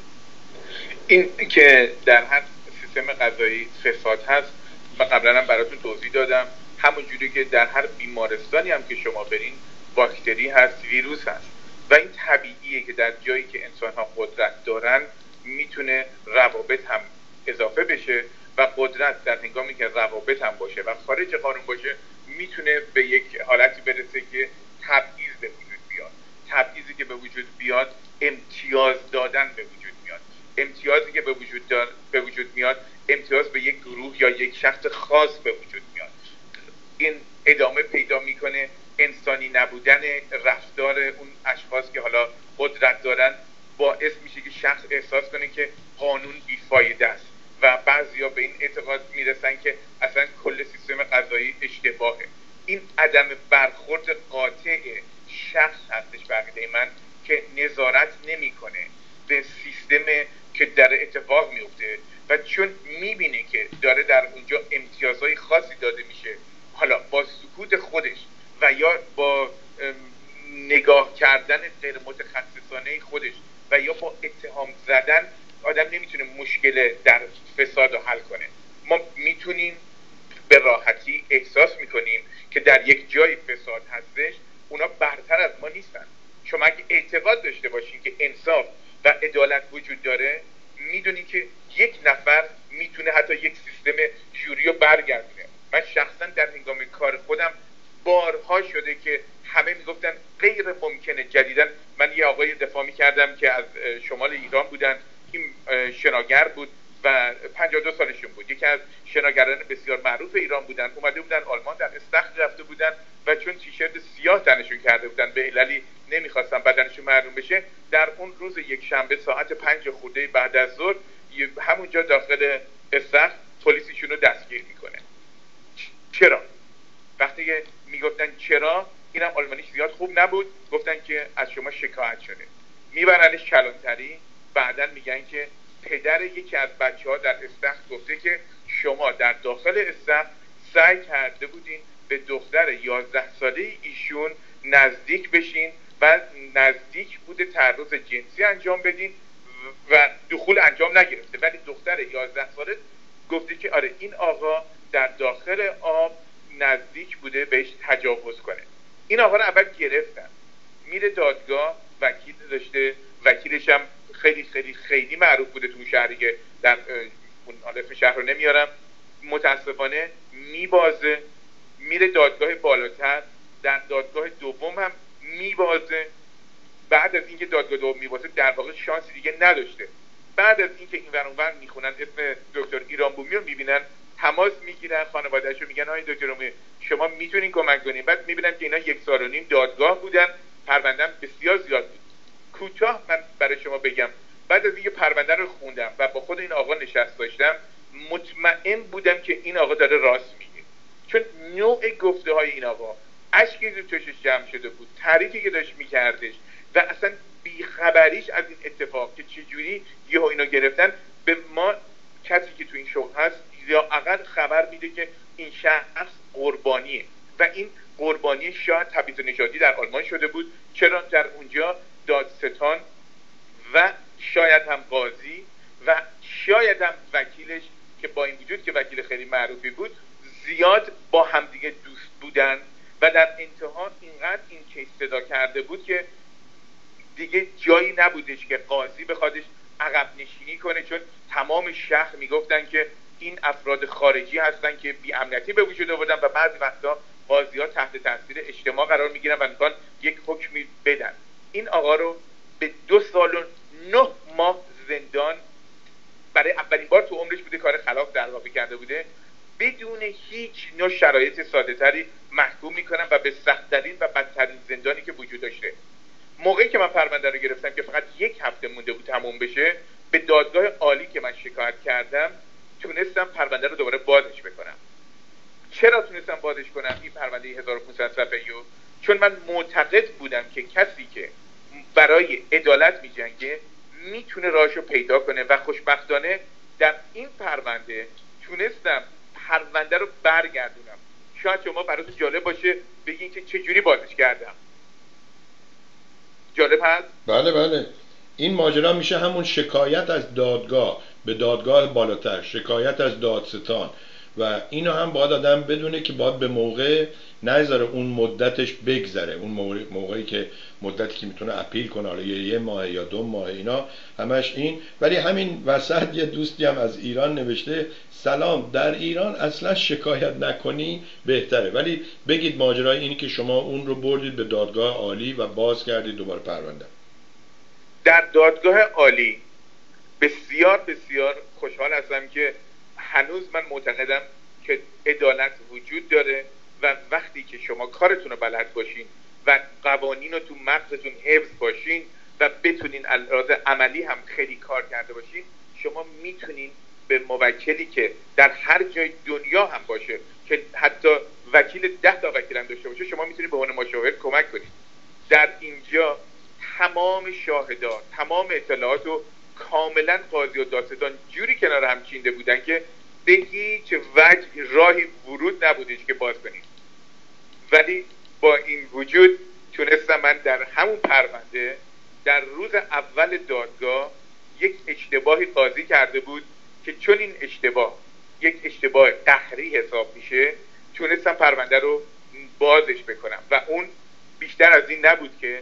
این که در هر سیستم قضایی فساد هست، من قبلا هم براتون توضیح دادم، همون جوری که در هر بیمارستانی هم که شما برین باکتری هست، ویروس هست، و این طبیعیه که در جایی که انسان ها قدرت دارن میتونه روابط هم اضافه بشه، و قدرت در هنگامی که روابط هم باشه و خارج قانون باشه میتونه به یک حالتی برسه که تبعیض به وجود بیاد. تبعیضی که به وجود بیاد امتیاز دادن به وجود میاد. امتیازی که به وجود دار... به وجود میاد امتیاز به یک گروه یا یک شخص خاص به وجود میاد. این ادامه پیدا میکنه. انسانی نبودن رفتار اون اشخاص که حالا قدرت دارن باعث میشه که شخص احساس کنه که قانون بیفایده است، و بعضیا به این اعتقاد میرسن که اصلا کل سیستم قضایی اشتباهه. این عدم برخورد قاطع شخص هستش بقیده من که نظارت نمیکنه به سیستم که در اتفاق میفته، و چون میبینه که داره در اونجا امتیازهای خاصی داده میشه، حالا با سکوت خودش و یا با نگاه کردن غیر متخصصانه خودش و یا با اتهام زدن، آدم نمیتونه مشکل در فساد رو حل کنه. ما میتونیم به راحتی احساس میکنیم که در یک جای فساد هستش، اونا برتر از ما نیستن. شما اگه اعتقاد داشته باشین که انصاف و عدالت وجود داره، میدونین که یک نفر میتونه حتی یک سیستم جوری رو برگردونه. من شخصا در هنگام کار خودم بارها شده که همه میگفتن غیر ممکنه. جدیداً من یه آقای دفاع میکردم که از شمال ایران بودن، این شناگر بود و پنجاه و دو سالشون بود، یکی از شناگران بسیار معروف ایران بودن. اومده بودن آلمان، در استخر رفته بودن و چون تیشرت سیاه تنشون کرده بودن به عللی نمیخواستن بدنشون معلوم بشه، در اون روز یک شنبه ساعت پنج خورده بعد از ظهر همونجا داخل استخر پلیسشون رو دستگیر میکنه. چرا؟ وقتی که میگفتن چرا، اینم آلمانیش زیاد خوب نبود، گفتن که از شما شکایت شده. میبرنش کلانتری، بعدن میگن که پدر یکی از بچه ها در استخر گفته که شما در داخل استخر سعی کرده بودین به دختر یازده ساله ایشون نزدیک بشین و نزدیک بوده تعرض جنسی انجام بدین و دخول انجام نگرفته، ولی دختر یازده ساله گفته که آره این آقا در داخل آب نزدیک بوده بهش تجاوز کنه. این آقا رو اول گرفتن، میره دادگاه، وکیل داشته، وکیلش هم خیلی خیلی خیلی معروف بوده تو شهری که در اون اسم شهر رو نمیارم، متاسفانه میبازه، میره دادگاه بالاتر، در دادگاه دوم هم میبازه. بعد از اینکه دادگاه دوم میبازه در واقع شانسی دیگه نداشته. بعد از اینکه این ور اون ور میخونن اسم دکتر ایرانبومی رو میبینن، تماس میگیرن، خانواده‌اشو میگن آقای دکتر ایرانبومی شما میتونین کمک کنین. بعد میبینن که اینا یک سال و نیم دادگاه بودن، پرونده‌ام بسیار زیاد بود. کوتاه من برای شما بگم، بعد از اینکه پرونده رو خوندم و با خود این آقا نشست داشتم، مطمئن بودم که این آقا داره راست میگه، چون نوع گفته های این آقا، اشکی رو چشش جمع شده بود، تعریفی که داشت میکردش و اصلا بیخبریش از این اتفاق که چجوری یهو اینو گرفتن، به ما کسی که تو این شغل هست یا اقل خبر میده که این شخص قربانیه و این قربانی شاید تبعیض نژادی در آلمان شده بود. چرا در اونجا دادستان و شاید هم قاضی و شاید هم وکیلش که با این وجود که وکیل خیلی معروفی بود زیاد با همدیگه دوست بودن و در انتها اینقدر این کیس صدا کرده بود که دیگه جایی نبودش که قاضی بخوادش عقب نشینی کنه، چون تمام شهر میگفتن که این افراد خارجی هستن که بی امنیتی به وجود آوردن و بعضی وقتا قاضی ها تحت تاثیر اجتماع قرار میگیرن و میخوان یک حکمی بدن. این آقا رو به دو سال و نه ماه زندان، برای اولین بار تو عمرش بوده کار خلاف در واقع کرده بوده، بدون هیچ نوع شرایط ساده تری محکوم میکنن و به سخت‌ترین و بدترین زندانی که وجود داشته. موقعی که من پرونده رو گرفتم که فقط یک هفته مونده بود تموم بشه، به دادگاه عالی که من شکایت کردم تونستم پرونده رو دوباره بازش بکنم. چرا تونستم بازش کنم این پرونده هزار و پانصد صفحه‌ای رو؟ چون من معتقد بودم که کسی که برای عدالت میجنگه میتونه راهشو پیدا کنه و خوشبختانه در این پرونده تونستم پرونده رو برگردونم. شاید شما براتون جالب باشه بگین که چجوری بازش کردم. جالب هست؟ بله بله. این ماجرا میشه همون شکایت از دادگاه به دادگاه بالاتر، شکایت از دادستان، و اینو هم باید آدم بدونه که باید به موقع نذاره اون مدتش بگذره، اون موقعی که مدتی که میتونه اپیل کنه، حالا یه ماه یا دو ماه، اینا همش این. ولی همین وسط یه دوستی هم از ایران نوشته سلام، در ایران اصلا شکایت نکنی بهتره، ولی بگید ماجرای اینی که شما اون رو بردید به دادگاه عالی و باز کردید دوباره پرونده. در دادگاه عالی بسیار بسیار خوشحال هستم که هنوز من معتقدم که عدالت وجود داره و وقتی که شما کارتون رو بلد باشین و قوانین رو تو مغزتون حفظ باشین و بتونین از عملی هم خیلی کار کرده باشین، شما میتونین به موکلی که در هر جای دنیا هم باشه، که حتی وکیل ده تا وکیل هم داشته باشه، شما میتونین به عنوان مشاور کمک کنید. در اینجا تمام شاهدان، تمام اطلاعات رو کاملا قاضی و دادستان جوری کنار هم چینده بودن که به هیچ وجه راهی ورود نبودش که باز کنید. ولی با این وجود تونستم من در همون پرونده در روز اول دادگاه یک اشتباهی قاضی کرده بود که چون این اشتباه یک اشتباه قهری حساب میشه، تونستم پرونده رو بازش بکنم و اون بیشتر از این نبود که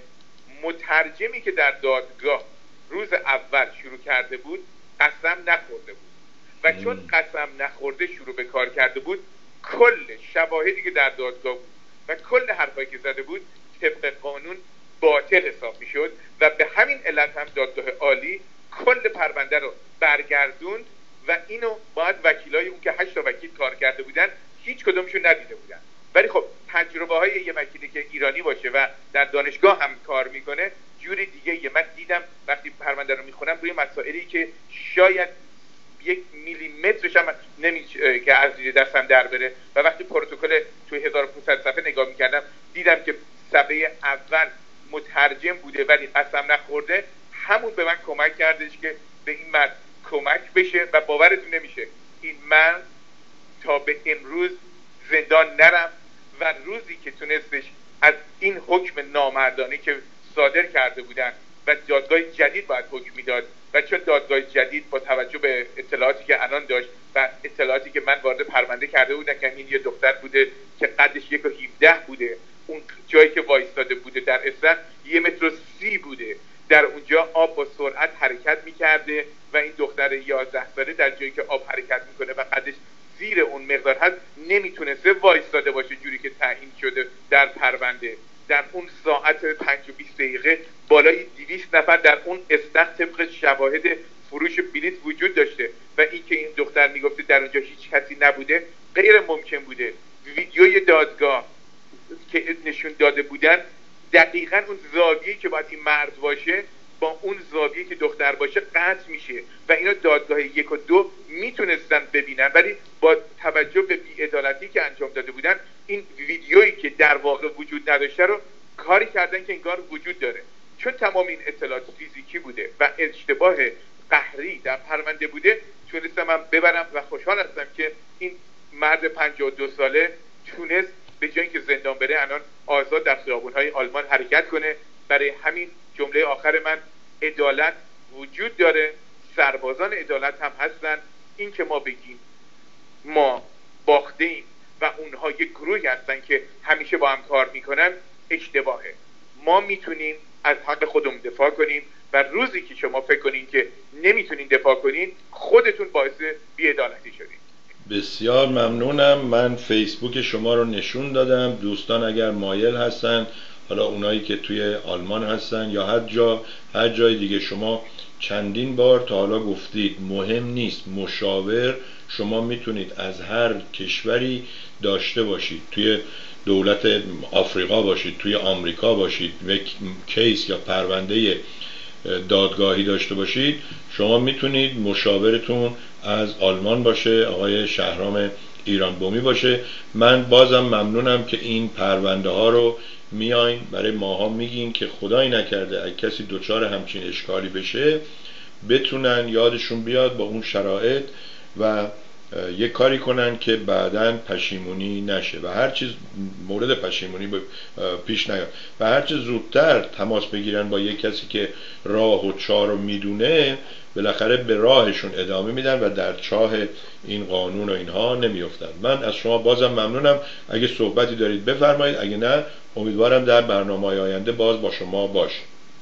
مترجمی که در دادگاه روز اول شروع کرده بود قسم نخورده بود و چون قسم نخورده شروع به کار کرده بود، کل شواهدی که در دادگاه بود و کل حرفایی که زده بود طبق قانون باطل حساب می شد و به همین علت هم دادگاه عالی کل پرونده رو برگردوند و اینو باید وکیلای اون که هشت تا وکیل کار کرده بودن هیچ کدومشون ندیده بودن. ولی خب تجربه های یه وکیلی که ایرانی باشه و در دانشگاه هم کار میکنه جوری دیگه یه. من دیدم وقتی پرونده رو میخونم روی مسائلی که شاید یک میلیمترش هم نمیشه که از دستم در بره و وقتی پروتکل توی هزار و پانصد صفحه نگاه میکردم دیدم که صفحه اول مترجم بوده ولی قسم نخورده، همون به من کمک کردش که به این مرد کمک بشه و باورتون نمیشه این مرد تا به امروز زندان نرفت و روزی که تونستش از این حکم نامردانه که صادر کرده بودن و دادگاه جدید باید حکم میداد و چون دادگاه جدید با توجه به اطلاعاتی که الان داشت و اطلاعاتی که من وارد پرونده کرده بودم که این یه دختر بوده که قدش یک و هفده بوده، اون جایی که وایستاده بوده در اصل یه متر و سی بوده، در اونجا آب با سرعت حرکت میکرده و این دختر یازده ساله در جایی که آب حرکت میکنه و قدش زیر اون مقدار هست نمیتونسته وایستاده باشه جوری که تعیین شده در پرونده. در اون ساعت پنج و بیست دقیقه بالای دویست نفر در اون استخ طبق شواهد فروش بلیط وجود داشته و این که این دختر میگفته در اونجا هیچ کسی نبوده غیر ممکن بوده. ویدیوی دادگاه که نشون داده بودن دقیقاً اون زاویه‌ای که باید این مرد باشه با اون زاویه‌ای که دختر باشه قطع میشه و اینا دادگاه یک و دو میتونستن ببینن، ولی با توجه به بی‌عدالتی که انجام داده بودن این ویدیویی که در واقع وجود نداشته رو کاری کردن که انگار وجود داره. چون تمام این اطلاعات فیزیکی بوده و اشتباه قهری در پرونده بوده تونستم من ببرم و خوشحال هستم که این مرد پنجاه و دو ساله تونست به جای اینکه زندان بره الان آزاد در خیابون‌های آلمان حرکت کنه. برای همین جمله آخر من، عدالت وجود داره، سربازان عدالت هم هستن. این که ما بگیم ما باخته ایم و اونها یک گروهی هستن که همیشه با هم کار میکنن اشتباهه. ما میتونیم از حق خودمون دفاع کنیم و روزی که شما فکر کنین که نمیتونین دفاع کنین خودتون باعث بی‌عدالتی شدین. بسیار ممنونم. من فیسبوک شما رو نشون دادم. دوستان اگر مایل هستن، حالا اونایی که توی آلمان هستن یا هر جا هر جای دیگه، شما چندین بار تا حالا گفتید مهم نیست، مشاور شما میتونید از هر کشوری داشته باشید، توی دولت آفریقا باشید، توی آمریکا باشید، یک کیس یا پرونده دادگاهی داشته باشید، شما میتونید مشاورتون از آلمان باشه، آقای شهرام ایران بومی باشه. من بازم ممنونم که این پرونده ها رو میاین برای ماها میگین که خدایی نکرده اگه کسی دچار همچین اشکالی بشه بتونن یادشون بیاد با اون شرایط و یه کاری کنن که بعداً پشیمونی نشه و هر چیز مورد پشیمونی پیش نیاد و هر چیز زودتر تماس بگیرن با یک کسی که راه و چار رو میدونه، بالاخره به راهشون ادامه میدن و در چاه این قانون و اینها نمیافتن. من از شما بازم ممنونم. اگه صحبتی دارید بفرمایید، اگه نه امیدوارم در برنامه‌های آینده باز با شما باشم.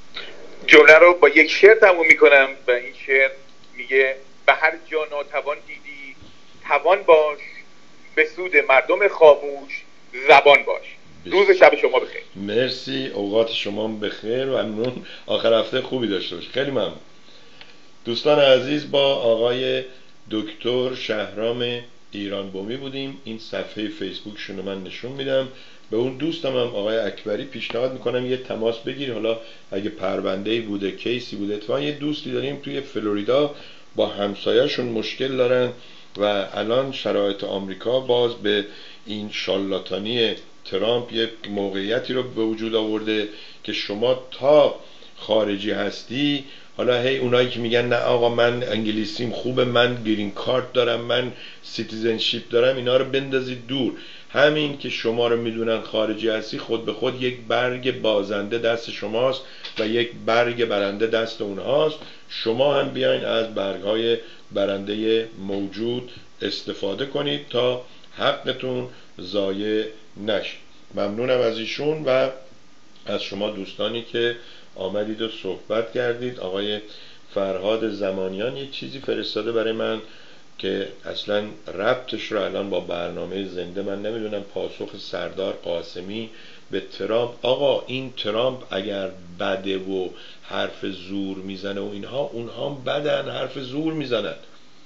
جمله رو با یک شعر تموم میکنم و این شعر میگه به هر جا ناتوان دیدی توان باش، به سود مردم خاموش زبان باش. روز شب شما بخیر. مرسی، اوقات شما بخیر و ممنون. آخر هفته خوبی داشته باشید. خیلی ممنون. دوستان عزیز، با آقای دکتر شهرام ایران بومی بودیم. این صفحه فیسبوکشون رو من نشون میدم. به اون دوستم هم آقای اکبری پیشنهاد میکنم یه تماس بگیر، حالا اگه پرونده‌ای بوده، کیسی بوده. اتفاقا یه دوستی داریم توی فلوریدا با همسایه‌شون مشکل دارن و الان شرایط آمریکا باز به این شالاتانی ترامپ یک موقعیتی رو به وجود آورده که شما تا خارجی هستی، حالا هی اونایی که میگن نه آقا من انگلیسیم خوبه، من گرین کارت دارم، من سیتیزنشیپ دارم، اینا رو بندازید دور. همین که شما رو میدونن خارجی هستی خود به خود یک برگ بازنده دست شماست و یک برگ برنده دست اونهاست. شما هم بیاین از برگ‌های برنده موجود استفاده کنید تا حقتون ضایع نشه. ممنونم از ایشون و از شما دوستانی که آمدید و صحبت کردید. آقای فرهاد زمانیان یک چیزی فرستاده برای من که اصلا ربطش رو الان با برنامه زنده من نمیدونم. پاسخ سردار قاسمی به ترامپ: آقا این ترامپ اگر بده و حرف زور میزنه و اینها، اونها بدن حرف زور میزنن.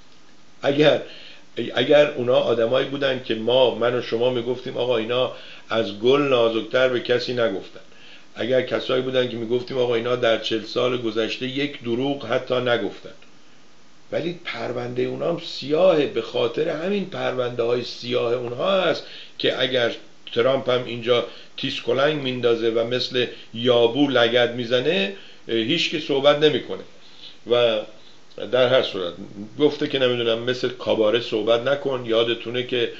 اگر اگر اونا آدمایی بودن که ما من و شما میگفتیم آقا اینا از گل نازکتر به کسی نگفتن، اگر کسایی بودن که میگفتیم آقا اینا در چل سال گذشته یک دروغ حتی نگفتن، ولی پرونده اونها هم سیاهه. به خاطر همین پرونده های سیاه اونها هست که اگر ترامپ هم اینجا تیز کلنگ میندازه و مثل یابو لگد میزنه هیچ کی صحبت نمیکنه و در هر صورت گفته که نمیدونم مثل کاباره صحبت نکن. یادتونه که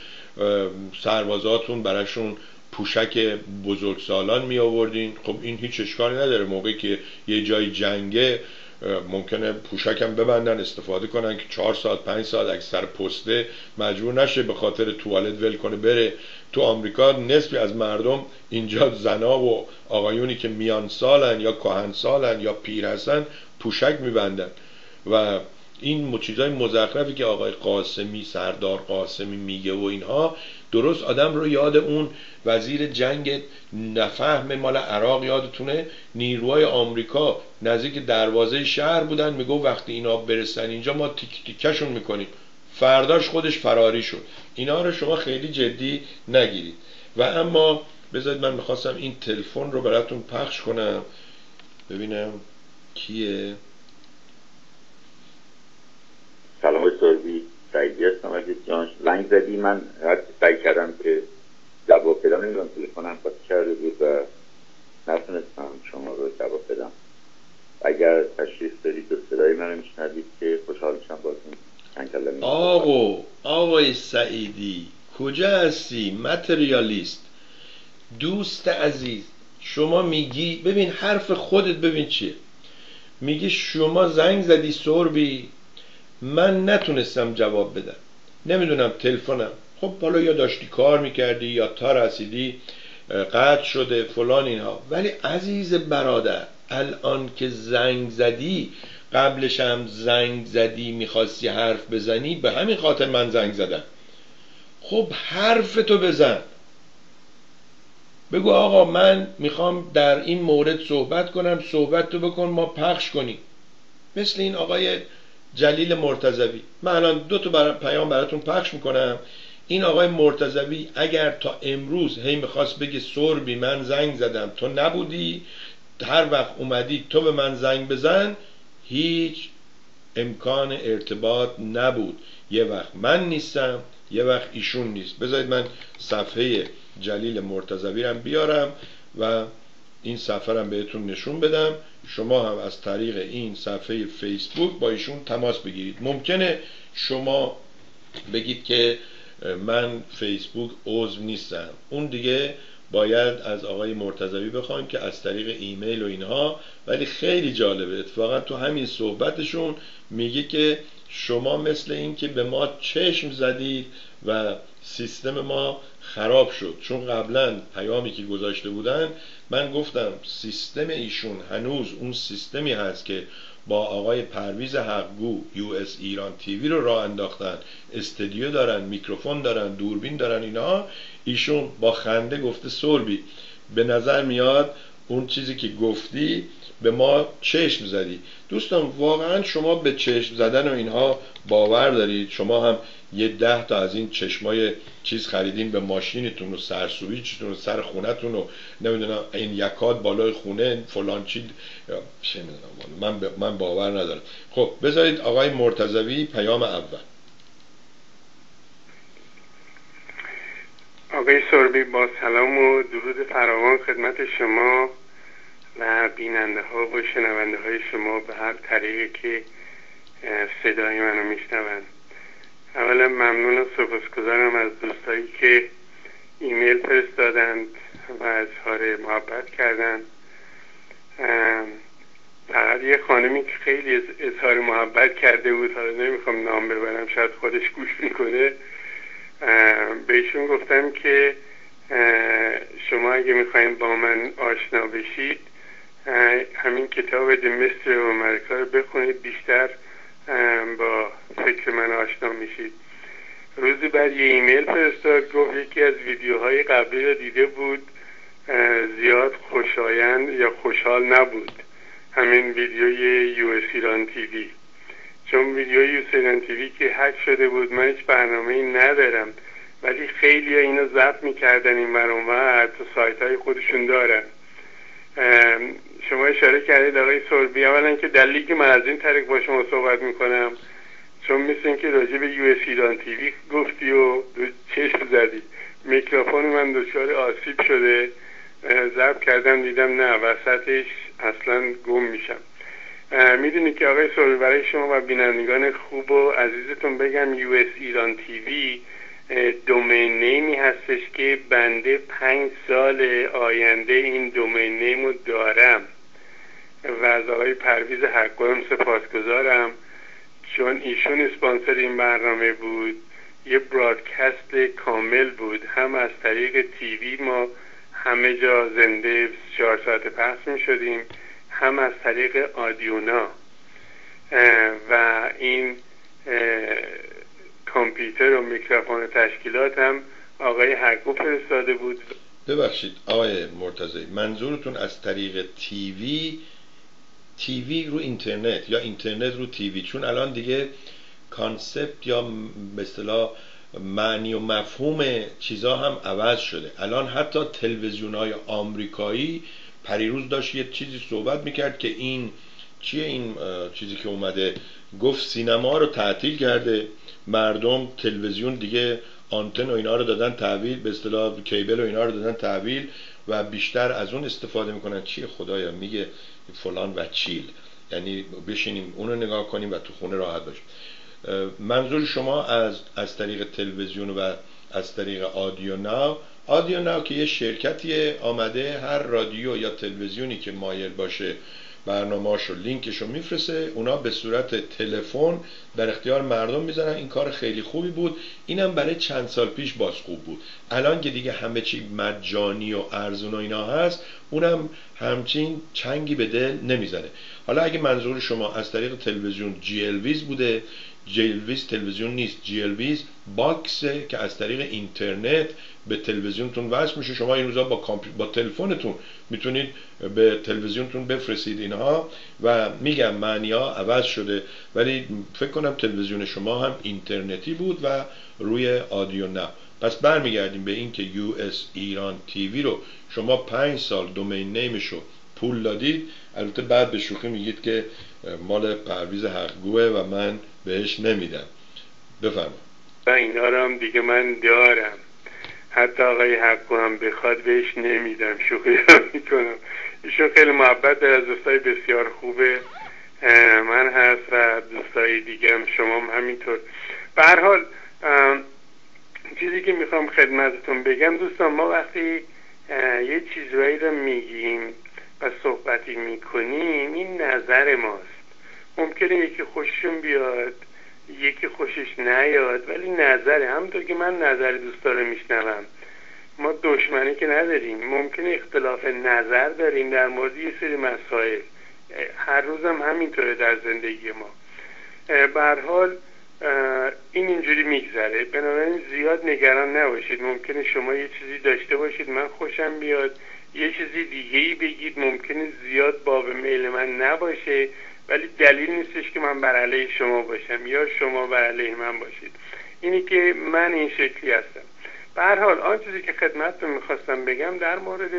سربازاتون براشون پوشک بزرگسالان می آوردین. خب این هیچ اشکالی نداره، موقعی که یه جای جنگه ممکنه پوشکم ببندن استفاده کنن که چهار ساعت پنج ساعت اگه سر پسته مجبور نشه به خاطر توالت ول کنه بره. تو آمریکا نصفی از مردم اینجا زنا و آقایونی که میان سالن یا کهن سالن یا پیر هستن پوشک میبندن و این چیزای مزخرفی که آقای قاسمی سردار قاسمی میگه و اینها درست آدم رو یاد اون وزیر جنگ نفهم مال عراق یادتونه، نیروهای آمریکا نزدیک دروازه شهر بودن، میگو وقتی اینا برسن اینجا ما تیک تیکشون میکنیم. فرداش خودش فراری شد. اینا رو شما خیلی جدی نگیرید. و اما بذارید من میخواستم این تلفن رو براتون پخش کنم ببینم کیه. سلام سربی، سعیدی هستم. اگه جانش زنگ زدی من هر چی سعی کردم که جواب بدم، نمیدونم تلفنم قطع کرده بود و نتونستم شما رو جواب بدم. اگر تشریف دارید و صدای منو میشنوید که خوشحال میشم باهاتون چند کلمه. آقو آقای سعیدی کجا هستی؟ متریالیست دوست عزیز، شما میگی ببین حرف خودت ببین چیه. میگی شما زنگ زدی سربی، من نتونستم جواب بدم، نمیدونم تلفنم خب حالا یا داشتی کار میکردی یا تا رسیدی قطع شده فلان اینها. ولی عزیز برادر الان که زنگ زدی، قبلش هم زنگ زدی میخواستی حرف بزنی، به همین خاطر من زنگ زدم. خب حرفتو بزن، بگو آقا من میخوام در این مورد صحبت کنم، صحبت تو بکن ما پخش کنیم. مثل این آقای جلیل مرتضوی. من الان دو تا بر... پیام براتون پخش میکنم. این آقای مرتضوی اگر تا امروز هی میخواست بگه سربی من زنگ زدم تو نبودی، هر وقت اومدی تو به من زنگ بزن، هیچ امکان ارتباط نبود. یه وقت من نیستم، یه وقت ایشون نیست. بذارید من صفحه جلیل مرتضوی رو بیارم و این صفحه رو بهتون نشون بدم. شما هم از طریق این صفحه فیسبوک با ایشون تماس بگیرید. ممکنه شما بگید که من فیسبوک عضو نیستم، اون دیگه باید از آقای مرتضوی بخوایم که از طریق ایمیل و اینها. ولی خیلی جالبه اتفاقا تو همین صحبتشون میگه که شما مثل این که به ما چشم زدید و سیستم ما خراب شد. چون قبلا پیامی که گذاشته بودن من گفتم سیستم ایشون هنوز اون سیستمی هست که با آقای پرویز حقگو یو اس ایران تیوی رو راه انداختن، استودیو دارن، میکروفون دارن، دوربین دارن اینا. ایشون با خنده گفته سربی به نظر میاد اون چیزی که گفتی به ما چشم زدی. دوستان واقعا شما به چشم زدن و اینها باور دارید؟ شما هم یه ده تا از این چشمای چیز خریدین به ماشینتون و سرسویچتون و سر خونتون و نمیدونم این یکات بالای خونه فلان چی چه میدونم، من, ب... من باور ندارم. خب بذارید آقای مرتضوی پیام اول. آقای سربی با سلام و درود فراوان خدمت شما و بیننده ها و شنونده های شما به هر طریقی که صدای منو میشنوند. اولا ممنون و سپاسگزارم از دوستایی که ایمیل فرستادند و اظهار محبت کردند. فقط یه خانمی که خیلی اظهار محبت کرده بود، حالا نمیخوام نام ببرم شاید خودش گوش میکنه، بهشون گفتم که شما اگه میخواین با من آشنا بشید همین کتاب The Mystery of America رو بخونید، بیشتر با فکر من آشنا میشید. روزی بعد یه ایمیل فرستاد، گفت یکی از ویدیوهای قبلی رو دیده بود، زیاد خوشایند یا خوشحال نبود. همین ویدیوی یو اس ایران تیوی، چون ویدیوی یو اس ایران تیوی که هک شده بود، من هیچ برنامه‌ای ندارم ولی خیلی ها اینو ضبط میکردن این ور اون ور، تو سایت های خودشون دارن. شما اشاره کردید آقای سربی، اولا که دلیلی که من از این طریق با شما صحبت میکنم چون مثل این که راجع به یو اس ایران تیوی گفتی و دو چشم زدی، میکروفون من دچار آسیب شده، ضبط کردم دیدم نه وسطش اصلا گم میشم. میدونی که آقای سربی برای شما و بینندگان خوب و عزیزتون بگم یو اس ایران تیوی دومین نیمی هستش که بنده پنج سال آینده این دومین نیمو دارم و از آقای پرویز حقگو هم سپاسگزارم چون ایشون اسپانسر این برنامه بود. یه برادکست کامل بود، هم از طریق تیوی ما همه جا زنده بیست و چهار ساعت پخش می شدیم، هم از طریق آدیونا و این کامپیوتر و میکروفون تشکیلات هم آقای حقگو فرستاده بود. ببخشید آقای مرتضوی، منظورتون از طریق تیوی تیوی رو اینترنت یا اینترنت رو تیوی؟ چون الان دیگه کانسپت یا به اصطلاح معنی و مفهوم چیزا هم عوض شده. الان حتی تلویزیون‌های آمریکایی پریروز داشت یه چیزی صحبت میکرد که این چیه، این چیزی که اومده گفت سینما رو تعطیل کرده، مردم تلویزیون دیگه آنتن و اینا رو دادن تحویل، به اصطلاح کیبل و اینا رو دادن تحویل و بیشتر از اون استفاده میکنن. چیه خدایا میگه فلان و چیل، یعنی بشینیم اونو نگاه کنیم و تو خونه راحت باشیم. منظور شما از از طریق تلویزیون و از طریق آدیو ناو آدیو ناو که یه شرکتی آمده هر رادیو یا تلویزیونی که مایل باشه برنامه‌اشو لینکشو میفرسته، اونا به صورت تلفن در اختیار مردم میذارن. این کار خیلی خوبی بود، اینم برای چند سال پیش باز خوب بود. الان که دیگه همه چی مجانی و ارزون و اینا هست، اونم همچین چنگی به دل نمیزنه. حالا اگه منظور شما از طریق تلویزیون جی ال ویز بوده جلویز تلویزیون نیست، جلویز باکسه که از طریق اینترنت به تلویزیونتون وصل میشه. شما این روزا با کامپیوتر با تلفنتون میتونید به تلویزیونتون بفرستید اینها و میگم معنی ها عوض شده، ولی فکر کنم تلویزیون شما هم اینترنتی بود و روی آدیو نه. پس برمیگردیم به این که یو اس ایران تیوی رو شما پنج سال دومین نیمشو پول دادید، البته بعد به شوخی میگید که مال پرویز حقگوه و من بهش نمیدم. بفرمایید. و اینا رو هم دیگه من دارم، حتی آقای حقگو هم بخواد بهش نمیدم، شوخی هم میکنم. ایشون خیلی محبت از دوستای بسیار خوبه من هست و دوستای دیگه هم، شما هم همینطور. به هر حال چیزی که میخوام خدمتتون بگم دوستان، ما وقتی یه چیزایی رو میگیم و صحبتی میکنیم این نظر ماست. ممکنه یکی خوششون بیاد، یکی خوشش نیاد، ولی نظره. همونطور که من نظر دوستا رو میشنوم، ما دشمنی که نداریم، ممکنه اختلاف نظر داریم در مورد یه سری مسائل، هر روزم همینطوره در زندگی ما. به هر حال این اینجوری میگذره، بنابراین زیاد نگران نباشید. ممکنه شما یه چیزی داشته باشید من خوشم بیاد، یه چیزی دیگه‌ای بگید ممکنه زیاد باب میل من نباشه، ولی دلیل نیستش که من بر علیه شما باشم یا شما بر علیه من باشید. اینی که من این شکلی هستم. به هر حال آن چیزی که خدمتتون میخواستم بگم در مورد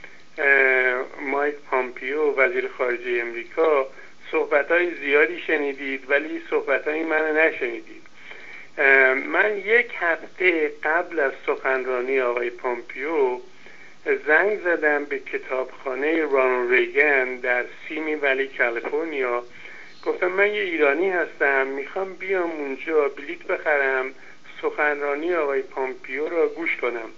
مایک پامپیو وزیر خارجه امریکا، صحبت‌های زیادی شنیدید ولی صحبت‌های من نشنیدید. من یک هفته قبل از سخنرانی آقای پامپیو زنگ زدم به کتابخانه رانالد ریگن در سیمی ولی کالیفرنیا. گفتم من یه ایرانی هستم، میخوام بیام اونجا بلیت بخرم سخنرانی آقای پامپیو رو گوش کنم.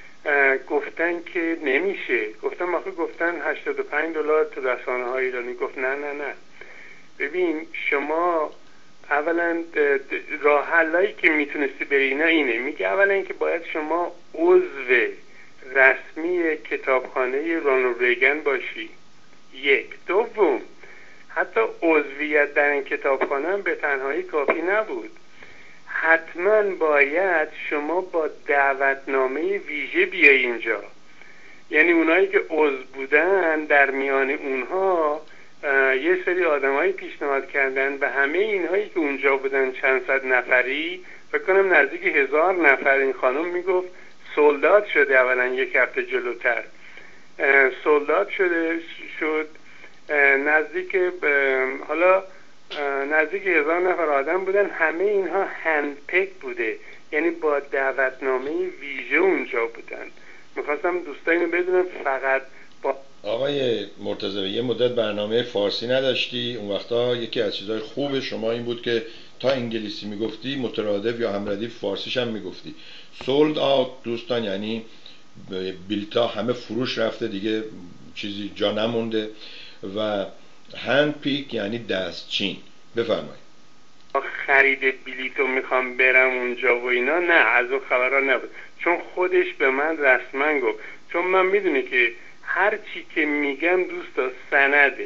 گفتن که نمیشه. گفتم آخه گفتن هشتاد و پنج دلار تو رسانه های ایرانی. گفت نه نه نه ببین شما اولا راه حلایی که میتونستی بری اینا اینه، میگه اولا اینکه باید شما عضو رسمی کتابخانه رانالد ریگن باشی، یک. دوم حتی عضویت در این کتابخانه هم به تنهایی کافی نبود، حتما باید شما با دعوتنامه ویژه بیای اینجا. یعنی اونایی که عضو بودن در میان اونها یه سری آدمایی پیشنهاد کردن و همه اینهایی که اونجا بودن چند صد نفری، فکر کنم نزدیک هزار نفر، این خانم میگفت سولدات شده. اولا یک هفته جلوتر سولدات شده شد نزدیک حالا نزدیک هزار نفر آدم بودن، همه اینها هندپک بوده، یعنی با دعوتنامه ویژه اونجا بودن. میخواستم دوستانی بدونم فقط با آقای مرتضوی یه مدت برنامه فارسی نداشتی، اون وقتا یکی از چیزهای خوب شما این بود که تا انگلیسی میگفتی مترادف یا همردیف فارسیش هم میگفتی. سولد آوت دوستان یعنی بلیطا همه فروش رفته دیگه چیزی جا نمونده، و هند پیک یعنی دستچین. بفرمایید. خرید بلیطو میخوام برم اونجا و اینا، نه از اون خبرها نبود، چون خودش به من رسما گفت. چون من میدونی که هر چی که میگم دوستا سنده.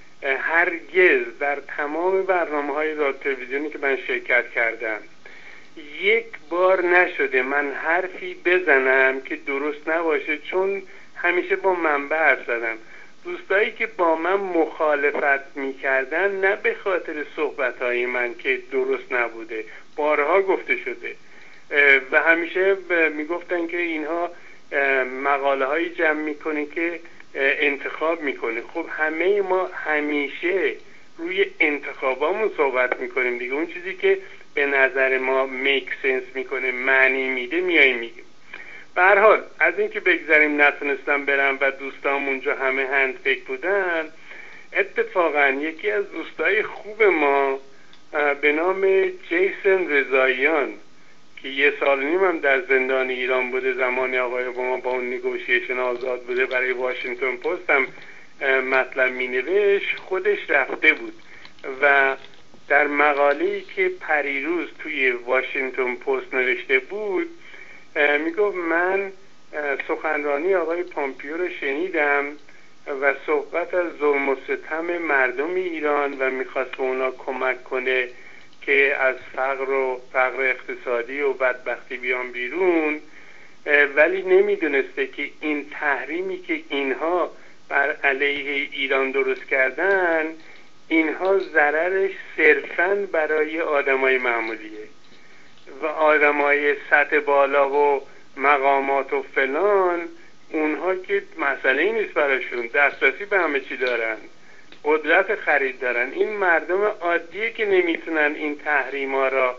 هرگز در تمام برنامه‌های رادیو تلویزیونی که من شرکت کردم یک بار نشده من حرفی بزنم که درست نباشه، چون همیشه با منبع حرف زدم. دوستایی که با من مخالفت میکردن نه به خاطر صحبتهای من که درست نبوده، بارها گفته شده، و همیشه میگفتن که اینها مقاله هایی جمع میکنه که انتخاب میکنه. خب همه ما همیشه روی انتخابامون صحبت میکنیم دیگه، اون چیزی که به نظر ما میک سنس میکنه، معنی میده، میاییم میگیم. به هر حال از اینکه بگذاریم نتونستم برم و دوستام اونجا همه هندپک بودن، اتفاقا یکی از دوستای خوب ما به نام جیسن رضاییان که یه سال نیم هم در زندان ایران بوده، زمانی آقای اوباما با اون نگوشیشن آزاد بوده، برای واشنگتن پست هم مطلب می نوشت، خودش رفته بود و در مقاله‌ای که پریروز توی واشنگتن پست نوشته بود می گفت من سخنرانی آقای پامپیو رو شنیدم و صحبت از ظلم و ستم مردم ایران و میخواست به اونا کمک کنه که از فقر و فقر اقتصادی و بدبختی بیان بیرون، ولی نمیدونسته که این تحریمی که اینها بر علیه ایران درست کردن، اینها ضررش صرفاً برای آدمای معمولیه و آدمای سطح بالا و مقامات و فلان، اونها که مسئله نیست براشون، دسترسی به همه چی دارن، قدرت خرید دارن. این مردم عادیه که نمیتونن این تحریما را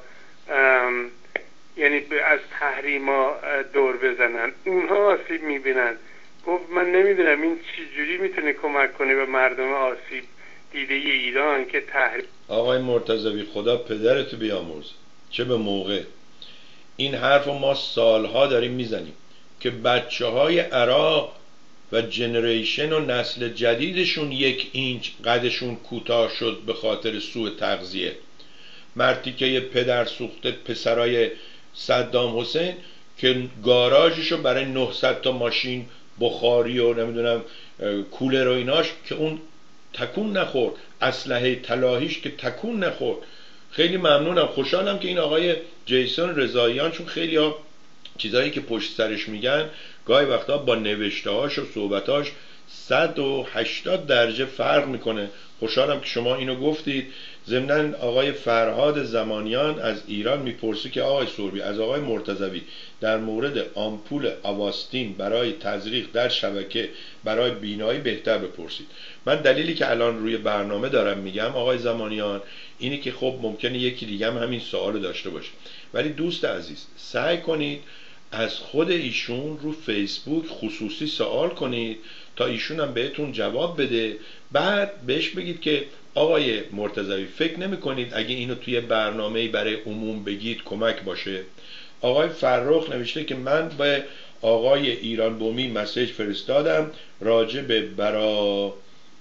یعنی از تحریما دور بزنن، اونها آسیب میبینن. گفت من نمیدونم این چجوری میتونه کمک کنه به مردم آسیب دیده ایران که تحریم. آقای مرتضوی خدا پدرتو بیامرز، چه به موقع این حرف رو ما سالها داریم میزنیم که بچه های عراق و جنریشن و نسل جدیدشون یک اینچ قدشون کوتاه شد به خاطر سوء تغذیه. مرتیکه پدر سوخته پسرای صدام حسین که گاراژشو برای نهصد تا ماشین بخاری و نمیدونم کولر و ایناش که اون تکون نخورد، اسلحه طلاهیش که تکون نخورد. خیلی ممنونم، خوشحالم که این آقای جیسون رضاییان، چون خیلی ها چیزایی که پشت سرش میگن گاهی وقتا با نوشتهاش و صحبتاش صد و هشتاد درجه فرق میکنه. خوشحالم که شما اینو گفتید. ضمناً آقای فرهاد زمانیان از ایران میپرسی که آقای سربی از آقای مرتضوی در مورد آمپول آواستین برای تزریق در شبکه برای بینایی بهتر بپرسید. من دلیلی که الان روی برنامه دارم میگم آقای زمانیان اینی که خب ممکنه یکی دیگه هم همین سوالو داشته باشه، ولی دوست عزیز سعی کنید از خود ایشون رو فیسبوک خصوصی سوال کنید تا ایشون هم بهتون جواب بده. بعد بهش بگید که آقای مرتضوی فکر نمی کنید اگه اینو توی برنامه‌ای برای عموم بگید کمک باشه؟ آقای فرخ نوشته که من به آقای ایران بومی مسیج فرستادم راجع به برا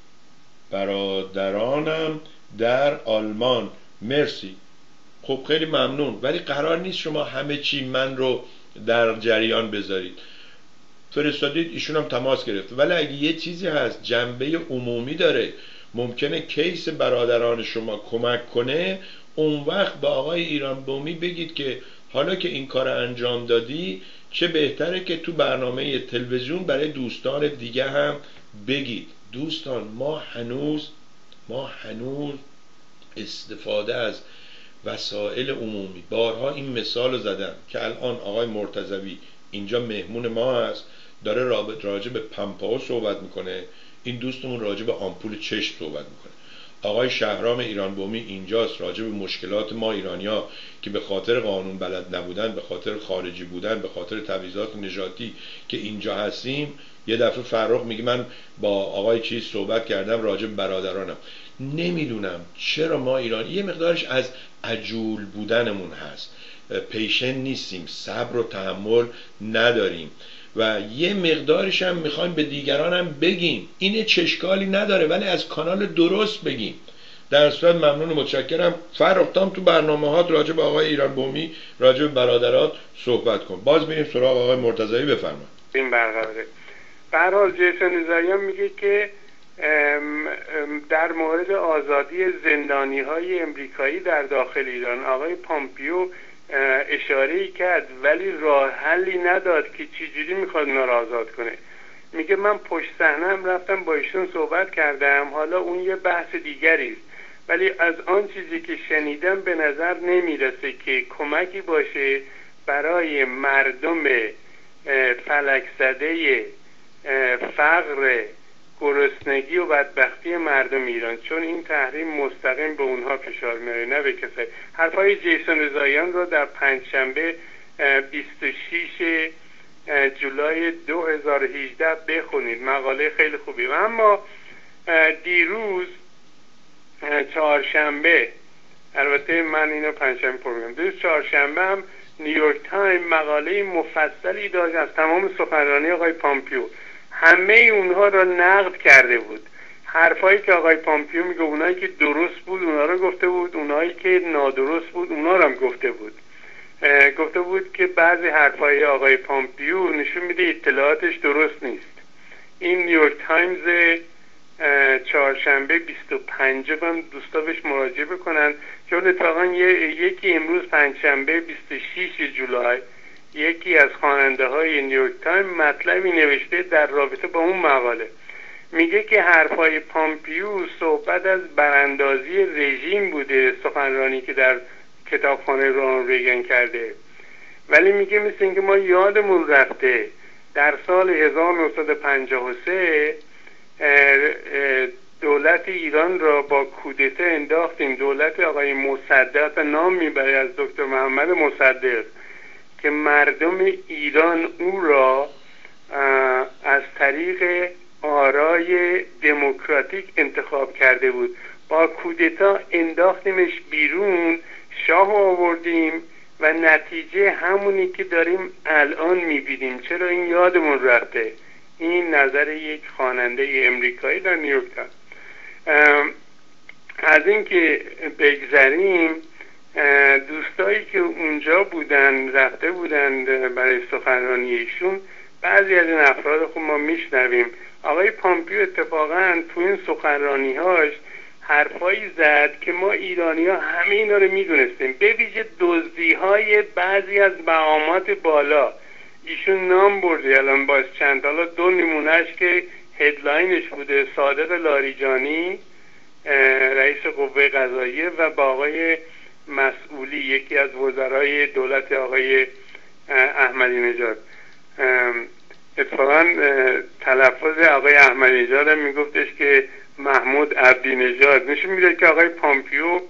برادرانم در آلمان، مرسی. خب خیلی ممنون، ولی قرار نیست شما همه چی من رو در جریان بذارید. فرستادید، ایشون هم تماس گرفت، ولی اگه یه چیزی هست جنبه عمومی داره ممکنه کیس برادران شما کمک کنه، اون وقت با آقای ایران بومی بگید که حالا که این کار انجام دادی چه بهتره که تو برنامه تلویزیون برای دوستان دیگه هم بگید. دوستان ما هنوز ما هنوز استفاده از وسایل عمومی، بارها این مثال رو زدم که الان آقای مرتضوی اینجا مهمون ما هست، داره رابط راجع به پمپاو صحبت میکنه، این دوستمون راجع به آمپول چشم صحبت میکنه. آقای شهرام ایران بومی اینجاست راجع به مشکلات ما ایرانیا که به خاطر قانون بلد نبودن، به خاطر خارجی بودن، به خاطر تبعیضات نژادی که اینجا هستیم. یه دفعه فرخ میگه من با آقای چیز صحبت کردم راجع به برادرانم. نمیدونم چرا ما ایران یه مقدارش از عجول بودنمون هست، پیشن نیستیم، صبر و تحمل نداریم و یه مقدارش هم میخوایم به دیگران هم بگیم. این چشکالی نداره ولی از کانال درست بگیم. در صورت ممنون و متشکرم. فرختام تو برنامه هات راجع به آقای ایران بومی راجع به برادرات صحبت کن. باز میریم سراغ آقای مرتضوی، بفرمایید. این برقراره. به هر حال جیسون رضاییان میگه که در مورد آزادی زندانی های امریکایی در داخل ایران آقای پامپیو اشاره کرد ولی راه حلی نداد که چجوری میخواد اونا رو آزاد کنه. میگه من پشت صحنه‌ام رفتم با ایشون صحبت کردم، حالا اون یه بحث دیگری است، ولی از آن چیزی که شنیدم به نظر نمیرسه که کمکی باشه برای مردم فلک زده فقر، گرسنگی و بدبختی مردم ایران، چون این تحریم مستقیم به اونها فشار میاره نه به کسایی. حرفای جیسون رضاییان رو در پنجشنبه بیست و شش جولای دو هزار و هجده بخونید، مقاله خیلی خوبی. و اما دیروز چهارشنبه، البته من اینو پنجشنبه پروگرام، دیروز چهارشنبه هم نیویورک تایم مقاله مفصلی داشت از تمام سخنرانی آقای پامپیو. همه اونها را نقد کرده بود. حرفایی که آقای پامپیو میگه اونایی که درست بود اونا رو گفته بود، اونایی که نادرست بود اونا رو هم گفته بود. گفته بود که بعضی حرفای آقای پامپیو نشون میده اطلاعاتش درست نیست. این نیویورک تایمز چهارشنبه بیست و پنجم دوستا بهش مراجعه بکنن، چون اتفاقا یکی امروز پنجشنبه بیست و شش جولای یکی از خواننده های نیویورک تایم مطلبی نوشته در رابطه با اون مقاله. میگه که حرفای پامپیو صحبت از براندازی رژیم بوده، سخنرانی که در کتابخانه رونالد ریگن کرده، ولی میگه مثل اینکه ما یادمون رفته در سال هزار و نهصد و پنجاه و سه دولت ایران را با کودتا انداختیم. دولت آقای مصدق، نام میبره از دکتر محمد مصدق، که مردم ایران او را از طریق آرای دموکراتیک انتخاب کرده بود. با کودتا انداختیمش بیرون، شاه آوردیم و نتیجه همونی که داریم الان میبینیم. چرا این یادمون رفته؟ این نظر یک خواننده امریکایی در نیویورک تایمز. از این که بگذریم، دوستایی که اونجا بودن، رفته بودن برای سخنرانی ایشون، بعضی از این افراد خب ما میشنویم. آقای پامپیو اتفاقا تو این سخنرانی هاش حرفایی زد که ما ایرانی ها همه اینا رو میدونستیم، به ویژه دزدی های بعضی از مقامات بالا. ایشون نام برده الان باز چند، حالا دو نمونهش که هدلاینش بوده، صادق لاریجانی رئیس قوه قضاییه و با آقای مسئولی یکی از وزرای دولت آقای احمدی نژاد. اتفاقا تلفظ آقای احمدی نژاد هم میگفتش که محمود عبدی نژاد، نشون میده که آقای پامپیو.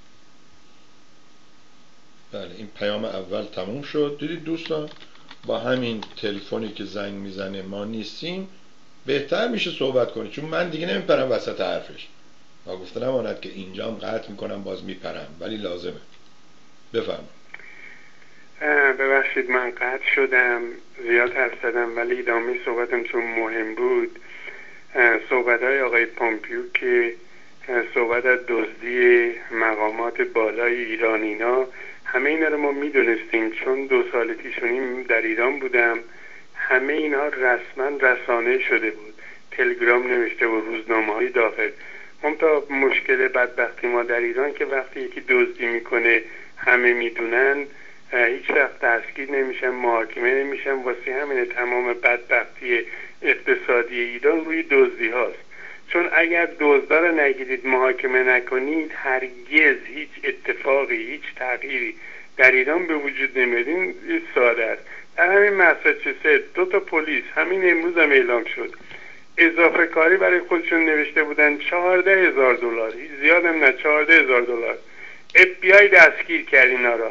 بله، این پیام اول تموم شد. دیدید دوستان، با همین تلفنی که زنگ میزنه ما نیستیم، بهتر میشه صحبت کنید، چون من دیگه نمیپرم وسط حرفش. ما گفته نماند که اینجام قطع میکنم باز میپرم، ولی لازمه. بفرمایید. ببخشید من قطع شدم، زیاد حرف زدم، ولی ادامه صحبتم چون مهم بود. صحبت های آقای پامپیو که صحبت از دزدی مقامات بالای ایرانینا، همه اینا رو ما میدونستیم، چون دو سال پیش و نیم در ایران بودم. همه اینا رسما رسانه شده بود، تلگرام نوشته و روزنامه های داخل. منتها مشکل بدبختی ما در ایران که وقتی یکی دزدی میکنه همه میدونن، هیچ وقت دستگیر نمیشن، محاکمه نمیشن. واسه همین تمام بدبختی اقتصادی ایران روی دزدی هاست. چون اگر دزدا رو نگیرید، محاکمه نکنید، هرگز هیچ اتفاقی، هیچ تغییری در ایران به وجود نمیاد. این ساده است. در همین مساچوست دو تا پلیس همین امروز هم اعلام شد اضافه کاری برای خودشون نوشته بودن چهارده هزار دلار، زیادم نه، چهارده هزار دلار. اف بی آی دستگیر کرد اینا را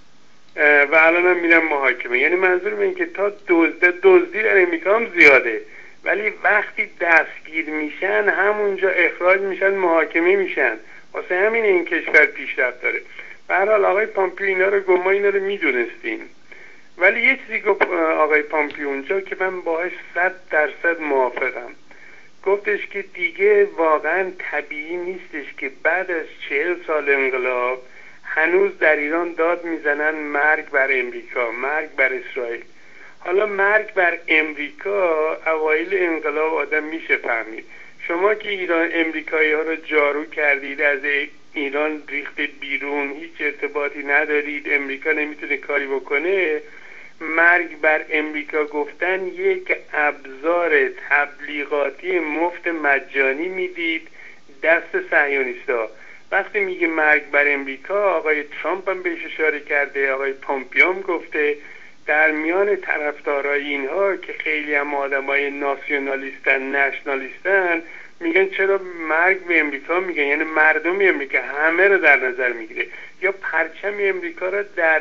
و الان هم میرن محاکمه. یعنی منظورم این که تا دزد دزدی در امریکا هم زیاده، ولی وقتی دستگیر میشن همونجا اخراج میشن، محاکمه میشن. واسه همین این کشور پیشرفت داره. به هر حال آقای پامپیو اینا رو گفت، ما اینا رو میدونستیم. ولی یه چیزی گفت آقای پامپیو اونجا که من باهاش صد درصد موافقم. گفتش که دیگه واقعا طبیعی نیستش که بعد از چهل سال انقلاب هنوز در ایران داد میزنن مرگ بر امریکا، مرگ بر اسرائیل. حالا مرگ بر امریکا اوایل انقلاب آدم میشه فهمید. شما که ایران امریکایی ها رو جارو کردید، از ایران ریختید بیرون، هیچ ارتباطی ندارید، امریکا نمیتونه کاری بکنه. مرگ بر امریکا گفتن یک ابزار تبلیغاتی مفت مجانی میدید دست صهیونیست‌ها. وقتی میگه مرگ بر امریکا، آقای ترامپ هم بهش اشاره کرده، آقای پامپیو هم گفته. در میان طرفدارای اینها که خیلی هم آدمای ناسیونالیستن، نشنالیستن، میگن چرا مرگ به امریکا میگن، یعنی مردم امریکا همه رو در نظر میگیره. یا پرچم امریکا رو در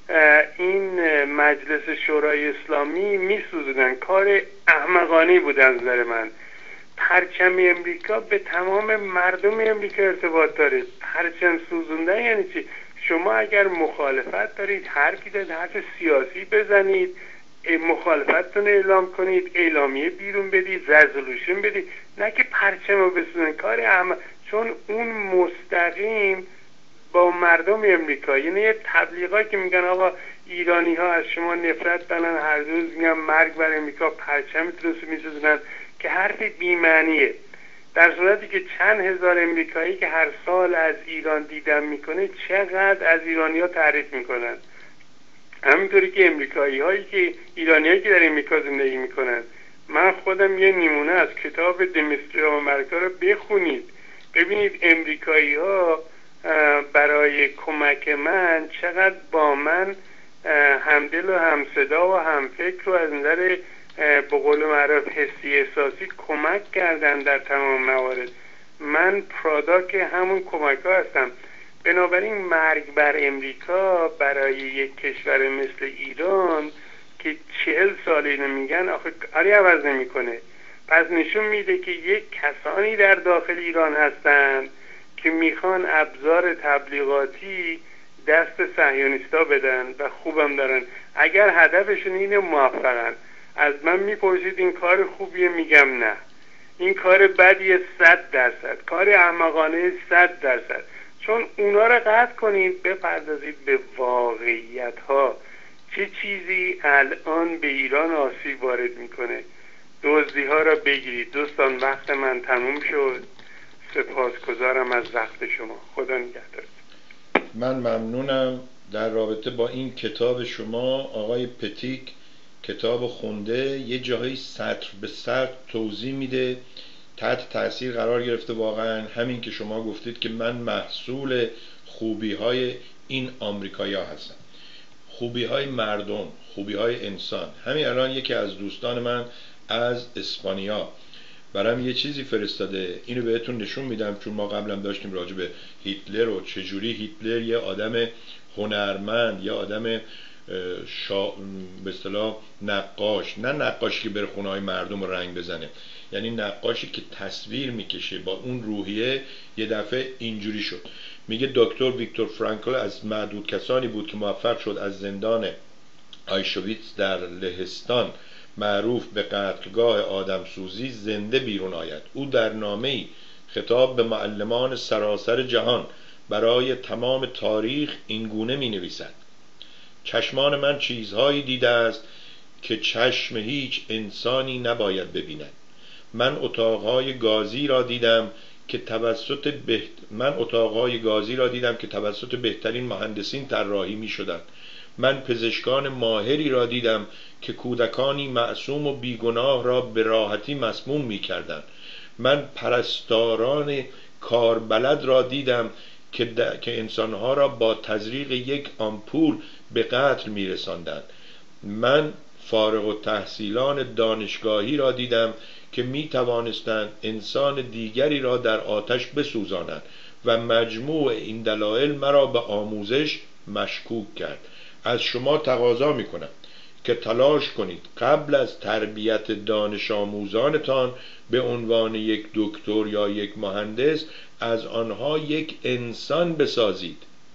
این مجلس شورای اسلامی میسوزدن. کار احمقانه بود از نظر من. پرچم امریکا به تمام مردم امریکا ارتباط داره. پرچم سوزوندن یعنی چی؟ شما اگر مخالفت دارید، حرفی دارید، حرف سیاسی بزنید، مخالفتتون اعلام کنید، اعلامیه بیرون بدید، رزولوشن بدید، نه که پرچم رو بسوزن. کار احمق، چون اون مستقیم با مردم امریکا، یعنی یه تبلیغاتی که میگن آقا ایرانی ها از شما نفرت دارن، هر روز میگن مرگ بر امریکا، پرچمتون رو میسوزونن، که حرف بی‌معنیه. در صورتی که چند هزار امریکایی که هر سال از ایران دیدن میکنه چقدر از ایرانی ها تعریف میکنن. همینطوری که امریکایی هایی که ایرانی هایی که در امریکا زندگی میکنن، من خودم یه نمونه از کتاب دمیستری آف امریکا رو بخونید، ببینید امریکایی ها برای کمک من چقدر با من همدل و همصدا و همفکر و از نظر به قول معروف حسی احساسی کمک کردن در تمام موارد. من پراداکت همون کمک ها هستم. بنابراین مرگ بر امریکا برای یک کشور مثل ایران که چهل سال اینو میگن آخه کاری عوض نمیکنه. پس نشون میده که یک کسانی در داخل ایران هستن که میخوان ابزار تبلیغاتی دست صهیونیستا بدن و خوبم دارن. اگر هدفشون اینه موفقن. از من میپرسید این کار خوبیه، میگم نه. این کار بدیه صد درصد، کار احمقانه صد درصد. چون اونا رو قطع کنید، بپردازید به واقعیت ها. چه چیزی الان به ایران آسیب وارد میکنه؟ دزدی ها را بگیرید. دوستان وقت من تموم شد. سپاسگزارم از وقت شما. خدا نگهدار. من ممنونم. در رابطه با این کتاب شما آقای پتیک کتاب خونده، یه جایی سطر به سطر توضیح میده، تحت تاثیر قرار گرفته. واقعا همین که شما گفتید که من محصول خوبی های این آمریکایی ها هستم، خوبی های مردم، خوبی های انسان. همین الان یکی از دوستان من از اسپانیا برام یه چیزی فرستاده، اینو بهتون نشون میدم چون ما قبلا داشتیم راجع به هیتلر و چجوری هیتلر یه آدم هنرمند، یه آدم شا... به اصطلاح نقاش، نه نقاشی که بره خونه‌های مردم رنگ بزنه، یعنی نقاشی که تصویر میکشه با اون روحیه، یه دفعه اینجوری شد. میگه دکتر ویکتور فرانکل از معدود کسانی بود که موفق شد از زندان آیشویتس در لهستان معروف به قتلگاه آدمسوزی زنده بیرون آید. او در نامه‌ای خطاب به معلمان سراسر جهان برای تمام تاریخ این گونه می نویسد: چشمان من چیزهایی دیده است که چشم هیچ انسانی نباید ببیند. من اتاقهای گازی را دیدم که توسط بهت... من اتاقهای گازی را دیدم که توسط بهترین مهندسین طراحی می شدند. من پزشکان ماهری را دیدم که کودکانی معصوم و بیگناه را به راحتی مسموم می کردند. من پرستاران کاربلد را دیدم که, د... که انسانها را با تزریق یک آمپول به قتل می رساندند. من فارغ التحصیلان دانشگاهی را دیدم که می توانستند انسان دیگری را در آتش بسوزانند و مجموع این دلایل مرا به آموزش مشکوک کرد. از شما تقاضا می کنم که تلاش کنید قبل از تربیت دانش آموزانتان به عنوان یک دکتر یا یک مهندس از آنها یک انسان بسازید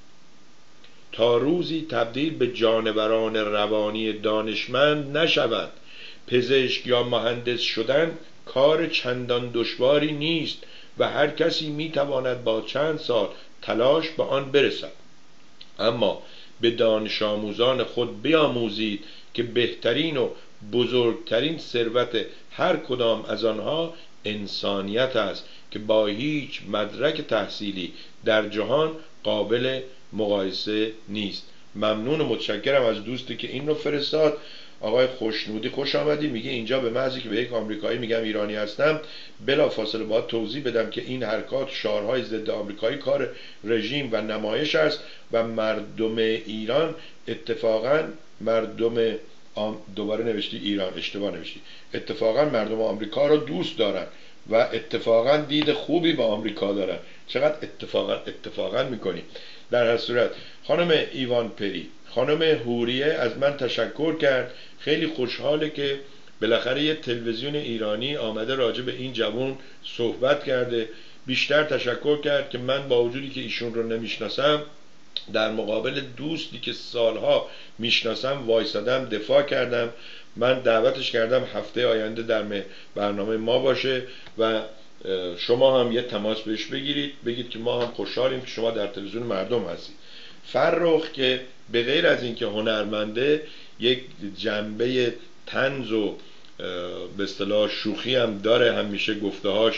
تا روزی تبدیل به جانوران روانی دانشمند نشوند. پزشک یا مهندس شدن کار چندان دشواری نیست و هر کسی می تواند با چند سال تلاش به آن برسد. اما به دانش آموزان خود بیاموزید که بهترین و بزرگترین ثروت هر کدام از آنها انسانیت است که با هیچ مدرک تحصیلی در جهان قابل مقایسه نیست. ممنون و متشکرم از دوستی که این رو فرستاد. آقای خوشنودی خوش آمدی. میگه اینجا به محضی که به یک آمریکایی میگم ایرانی هستم بلا فاصله باید توضیح بدم که این حرکات شعارهای ضد آمریکایی کار رژیم و نمایش است و مردم ایران اتفاقا مردم آم... دوباره نوشتی ایران، اشتباه نوشتی، اتفاقا مردم آمریکا رو دوست دارن و اتفاقا دید خوبی با آمریکا دارن. چقدر اتفاقا اتفاقا میکنی. در هر صورت خانم ایوان پری، خانم هوریه از من تشکر کرد. خیلی خوشحاله که بالاخره یه تلویزیون ایرانی آمده راجع به این جوان صحبت کرده. بیشتر تشکر کرد که من با وجودی که ایشون رو نمیشناسم در مقابل دوستی که سالها میشناسم وایسادم، دفاع کردم. من دعوتش کردم هفته آینده در برنامه ما باشه و شما هم یه تماس بهش بگیرید، بگید که ما هم خوشحالیم که شما در تلویزیون مردم هستید. فرخ که به غیر از اینکه هنرمنده یک جنبه طنز و به اصطلاح شوخی هم داره، همیشه گفته‌هاش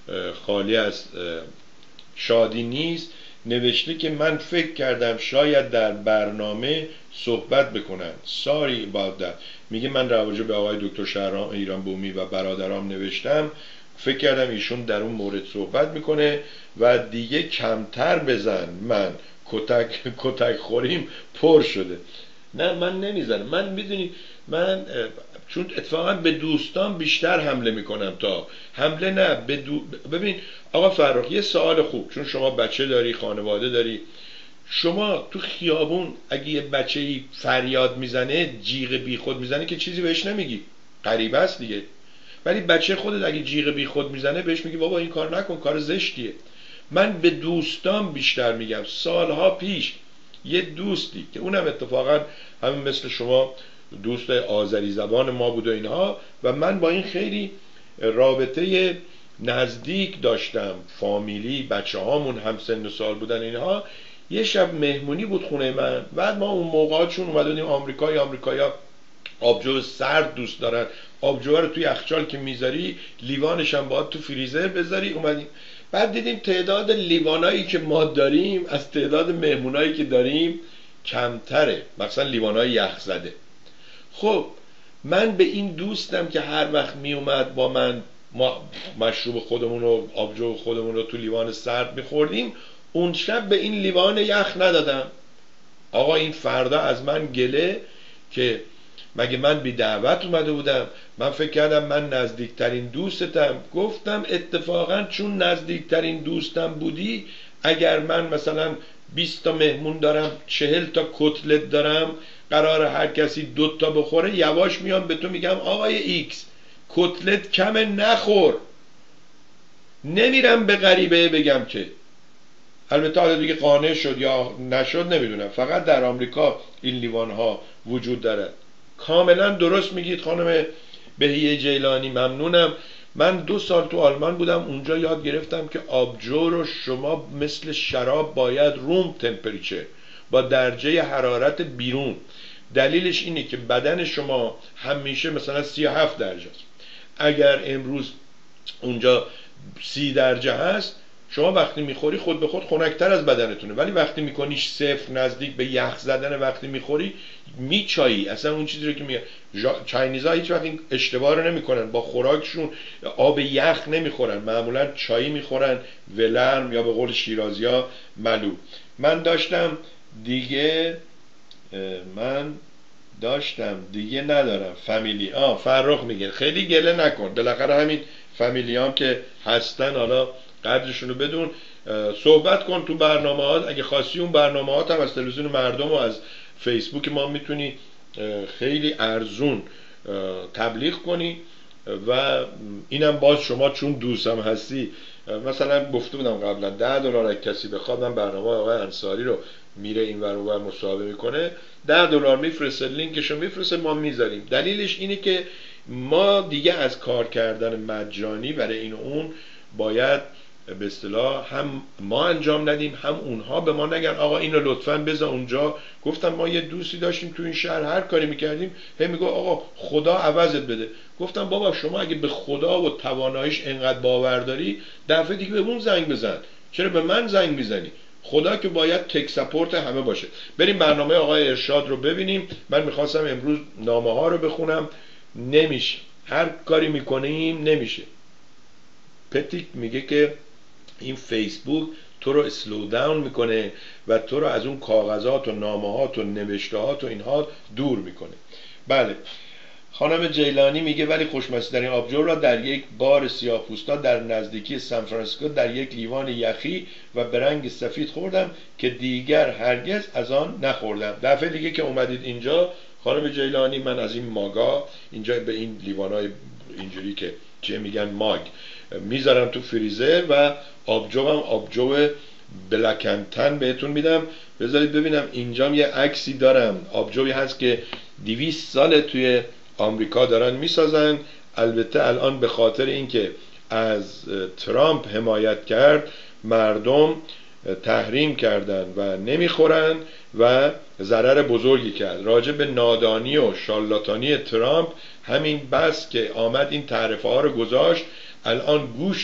خالی از شادی نیست. نوشته که من فکر کردم شاید در برنامه صحبت بکنن. ساری about that. میگه من راجع به آقای دکتر شهرام ایران بومی و برادرام نوشتم، فکر کردم ایشون در اون مورد صحبت میکنه و دیگه کمتر بزن، من کتک کتک خوریم پر شده. نه من نمیزنم. من میدونی من چون اتفاقا به دوستان بیشتر حمله میکنم تا حمله نه به دو... ببین آقا فرخ یه سوال خوب، چون شما بچه داری، خانواده داری، شما تو خیابون اگه یه بچه‌ای فریاد میزنه، جیغ بی خود میزنه که چیزی بهش نمیگی، غریبه است دیگه. ولی بچه خودت اگه جیغ بی خود میزنه بهش میگی بابا این کار نکن، کار زشتیه. من به دوستان بیشتر میگم. سالها پیش یه دوستی که اونم اتفاقا همین مثل شما دوست آذری زبان ما بود و اینها، و من با این خیلی رابطه نزدیک داشتم، فامیلی، بچه هامون هم سن و سال بودن اینها. یه شب مهمونی بود خونه من، بعد ما اون موقع چون اومدیم آمریکایی آمریکایا آبجو سرد دوست دارن، آبجو رو توی یخچال که میذاری لیوانش هم باید تو فریزر بذاری. اومدیم بعد دیدیم تعداد لیوانایی که ما داریم از تعداد مهمونایی که داریم کمتره، مثلا لیوانای یخ زده. خب من به این دوستم که هر وقت می اومد با من ما مشروب خودمون رو آبجو خودمون رو تو لیوان سرد میخوردیم، اون شب به این لیوان یخ ندادم. آقا این فردا از من گله که مگه من بی دعوت اومده بودم؟ من فکر کردم من نزدیکترین دوستتم. گفتم اتفاقا چون نزدیکترین دوستم بودی، اگر من مثلا بیست تا مهمون دارم، چهل تا کتلت دارم، قرار هر کسی دو تا بخوره، یواش میام به تو میگم آقای ایکس کتلت کمه نخور. نمیرم به غریبه بگم که. البته حالا دیگه قانع شد یا نشد نمیدونم، فقط در آمریکا این لیوان ها وجود داره. کاملا درست میگید خانم بهیه جیلانی، ممنونم. من دو سال تو آلمان بودم، اونجا یاد گرفتم که آبجو رو شما مثل شراب باید روم تمپریچر، با درجه حرارت بیرون. دلیلش اینه که بدن شما همیشه مثلا سی و هفت درجه است. اگر امروز اونجا سی درجه هست، شما وقتی میخوری خود به خود خنک‌تر از بدنتونه، ولی وقتی میکنیش صفر نزدیک به یخ زدن، وقتی میخوری میچایی. اصلا اون چیزی رو که میگه چاینیزا هیچ وقت این اشتباه رو نمیکنن، با خوراکشون آب یخ نمیخورن، معمولا چایی میخورن، ولرم یا به قول شیرازی‌ها ملو. من داشتم دیگه من داشتم دیگه ندارم فامیلی. آه فرخ میگه خیلی گله نکن، بالاخره همین فامیلیام که هستن حالا قدرشونو بدون. صحبت کن تو برنامه ها، اگه خواستی اون برنامه ها هم از تلویزیون مردم و از فیسبوک ما میتونی خیلی ارزون تبلیغ کنی. و اینم باز شما چون دوستم هستی، مثلا گفته بودم قبلا ده دلار اگه کسی بخواد، من برنامه آقای انصاری رو میره این ور اون ور مصاحبه میکنه، ده دلار میفرسته، لینکشو میفرسته، ما میذاریم. دلیلش اینه که ما دیگه از کار کردن مجانی برای این و اون باید به اصطلاح هم ما انجام ندیم، هم اونها به ما نگن آقا اینو لطفاً بذار اونجا. گفتم ما یه دوستی داشتیم تو این شهر، هر کاری میکردیم هی میگه آقا خدا عوضت بده. گفتم بابا شما اگه به خدا و تواناییش انقدر باور داری، دفعه دیگه به اون زنگ بزن، چرا به من زنگ میزنی؟ خدا که باید تک سپورت همه باشه. بریم برنامه آقای ارشاد رو ببینیم. من میخواستم امروز نامه ها رو بخونم، نمیشه، هر کاری میکنیم نمیشه. پتیک میگه که این فیسبوک تو رو اسلو داون میکنه و تو رو از اون کاغذات و نامه‌هات و نوشته‌هات و اینها دور میکنه. بله خانم جیلانی میگه ولی خوشمزه‌ترین آبجو را در یک بار سیاه‌پوستا در نزدیکی سان فرانسیسکو در یک لیوان یخی و برنگ سفید خوردم که دیگر هرگز از آن نخوردم. دفعه دیگه که اومدید اینجا خانم جیلانی، من از این ماگا اینجا به این لیوانای اینجوری که چه میگن ماگ میذارم تو فریزر و آبجو هم آبجو بلکنتن بهتون میدم. بذارید ببینم اینجا یه عکسی دارم، آبجوی هست که دویست ساله توی آمریکا دارن میسازن. البته الان به خاطر اینکه از ترامپ حمایت کرد مردم تحریم کردن و نمیخورن و ضرر بزرگی کرد. راجع به نادانی و شالاتانی ترامپ همین بس که آمد این تعرفه ها رو گذاشت، الان گوشت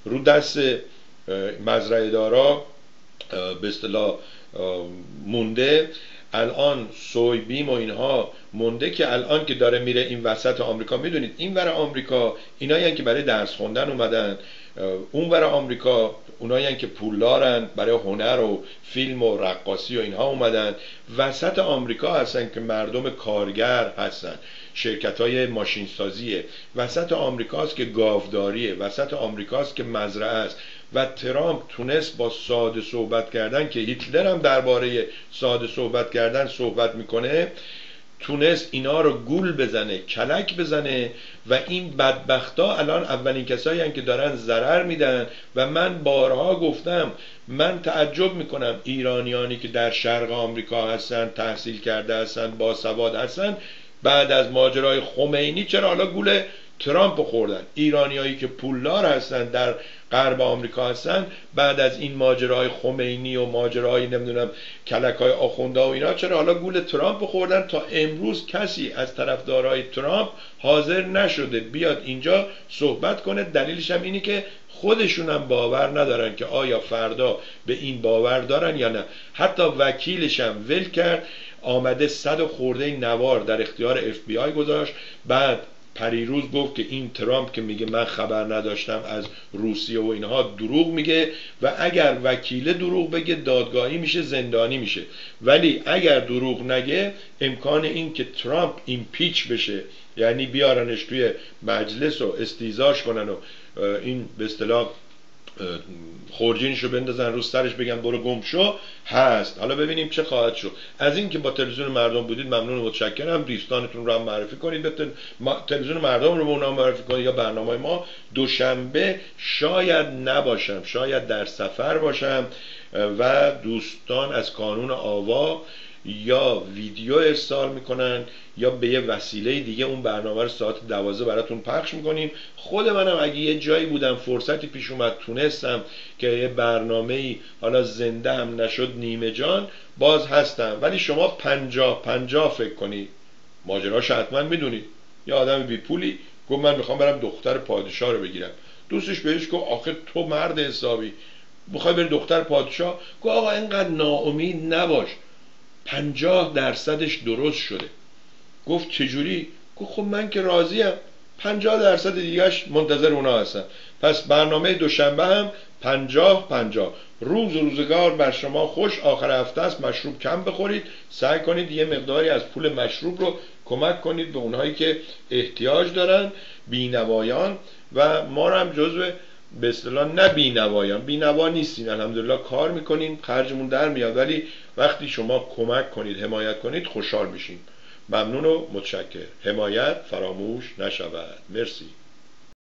رو دست مزرعه دارا به اصطلاح مونده. الان سویبیم و اینها مونده که الان که داره میره این وسط آمریکا، میدونید این ور آمریکا اینایی که برای درس خوندن اومدن، اون ور آمریکا اونایی که پولدارن برای هنر و فیلم و رقاصی و اینها اومدن. وسط آمریکا هستن که مردم کارگر هستن، شرکت‌های ماشین سازیه. وسط آمریکاست که گاوداریه، وسط آمریکاست که مزرعه است. و ترامپ تونست با ساده صحبت کردن، که هیتلر هم درباره ساده صحبت کردن صحبت میکنه، تونست اینا رو گول بزنه، کلک بزنه. و این بدبختا الان اولین کسایی هستن که دارن ضرر میدن. و من بارها گفتم من تعجب میکنم ایرانیانی که در شرق آمریکا هستن، تحصیل کرده هستن، باسواد هستن، بعد از ماجرای خمینی چرا حالا گول ترامپ خوردن. ایرانیایی که پولدار هستن در غرب آمریکا هستن، بعد از این ماجرای خمینی و ماجرای نمیدونم کلکای آخونده و اینا، چرا حالا گول ترامپ خوردن. تا امروز کسی از طرفدارای ترامپ حاضر نشده بیاد اینجا صحبت کنه. دلیلش هم اینی که خودشون هم باور ندارن که آیا فردا به این باور دارن یا نه. حتی وکیلش هم ول کرد، آمده صد خورده نوار در اختیار اف بی آی گذاشت. بعد پریروز گفت که این ترامپ که میگه من خبر نداشتم از روسیه و اینها دروغ میگه. و اگر وکیل دروغ بگه دادگاهی میشه، زندانی میشه. ولی اگر دروغ نگه امکان این که ترامپ ایمپیچ بشه، یعنی بیارنش توی مجلس و استیزاش کنن و این به اصطلاح خورجینشو بندازن رو سرش بگن برو گم شو، هست. حالا ببینیم چه خواهد شد. از این که با تلویزیون مردم بودید ممنون و متشکرم. دوستانتون رو هم معرفی کنید به تلویزیون مردم رو به اونها معرفی کنید. یا برنامه ما دوشنبه شاید نباشم، شاید در سفر باشم و دوستان از کانون آوا یا ویدیو ارسال میکنن یا به یه وسیله دیگه اون برنامه رو ساعت دوازده براتون پخش میکنیم. خود منم اگه یه جایی بودم فرصتی پیش اومد تونستم که یه برنامه‌ای حالا زنده هم نشد نیمه جان، باز هستم. ولی شما پنجاه پنجاه فکر کنید. ماجراش حتما میدونید. یه آدم بی پولی گفت من میخوام برم دختر پادشاه رو بگیرم. دوستش بهش گفت آخه تو مرد حسابی میخوای بری دختر پادشاه؟ گفت آقا اینقدر ناامید نباش، پنجاه درصدش درست شده. گفت چجوری؟ گفت خب من که راضیم، پنجاه درصد دیگهش منتظر اونا هستن. پس برنامه دوشنبه هم پنجاه پنجاه. روز روزگار بر شما خوش. آخر هفته است، مشروب کم بخورید، سعی کنید یه مقداری از پول مشروب رو کمک کنید به اونهایی که احتیاج دارن، بینوایان. و ما هم جزو به اصطلاح نه بینوایان، بینوا نیستیم، الحمدلله کار میکنیم، خرجمون در میاد. ولی وقتی شما کمک کنید، حمایت کنید، خوشحال میشیم. ممنون و متشکر. حمایت فراموش نشود. مرسی.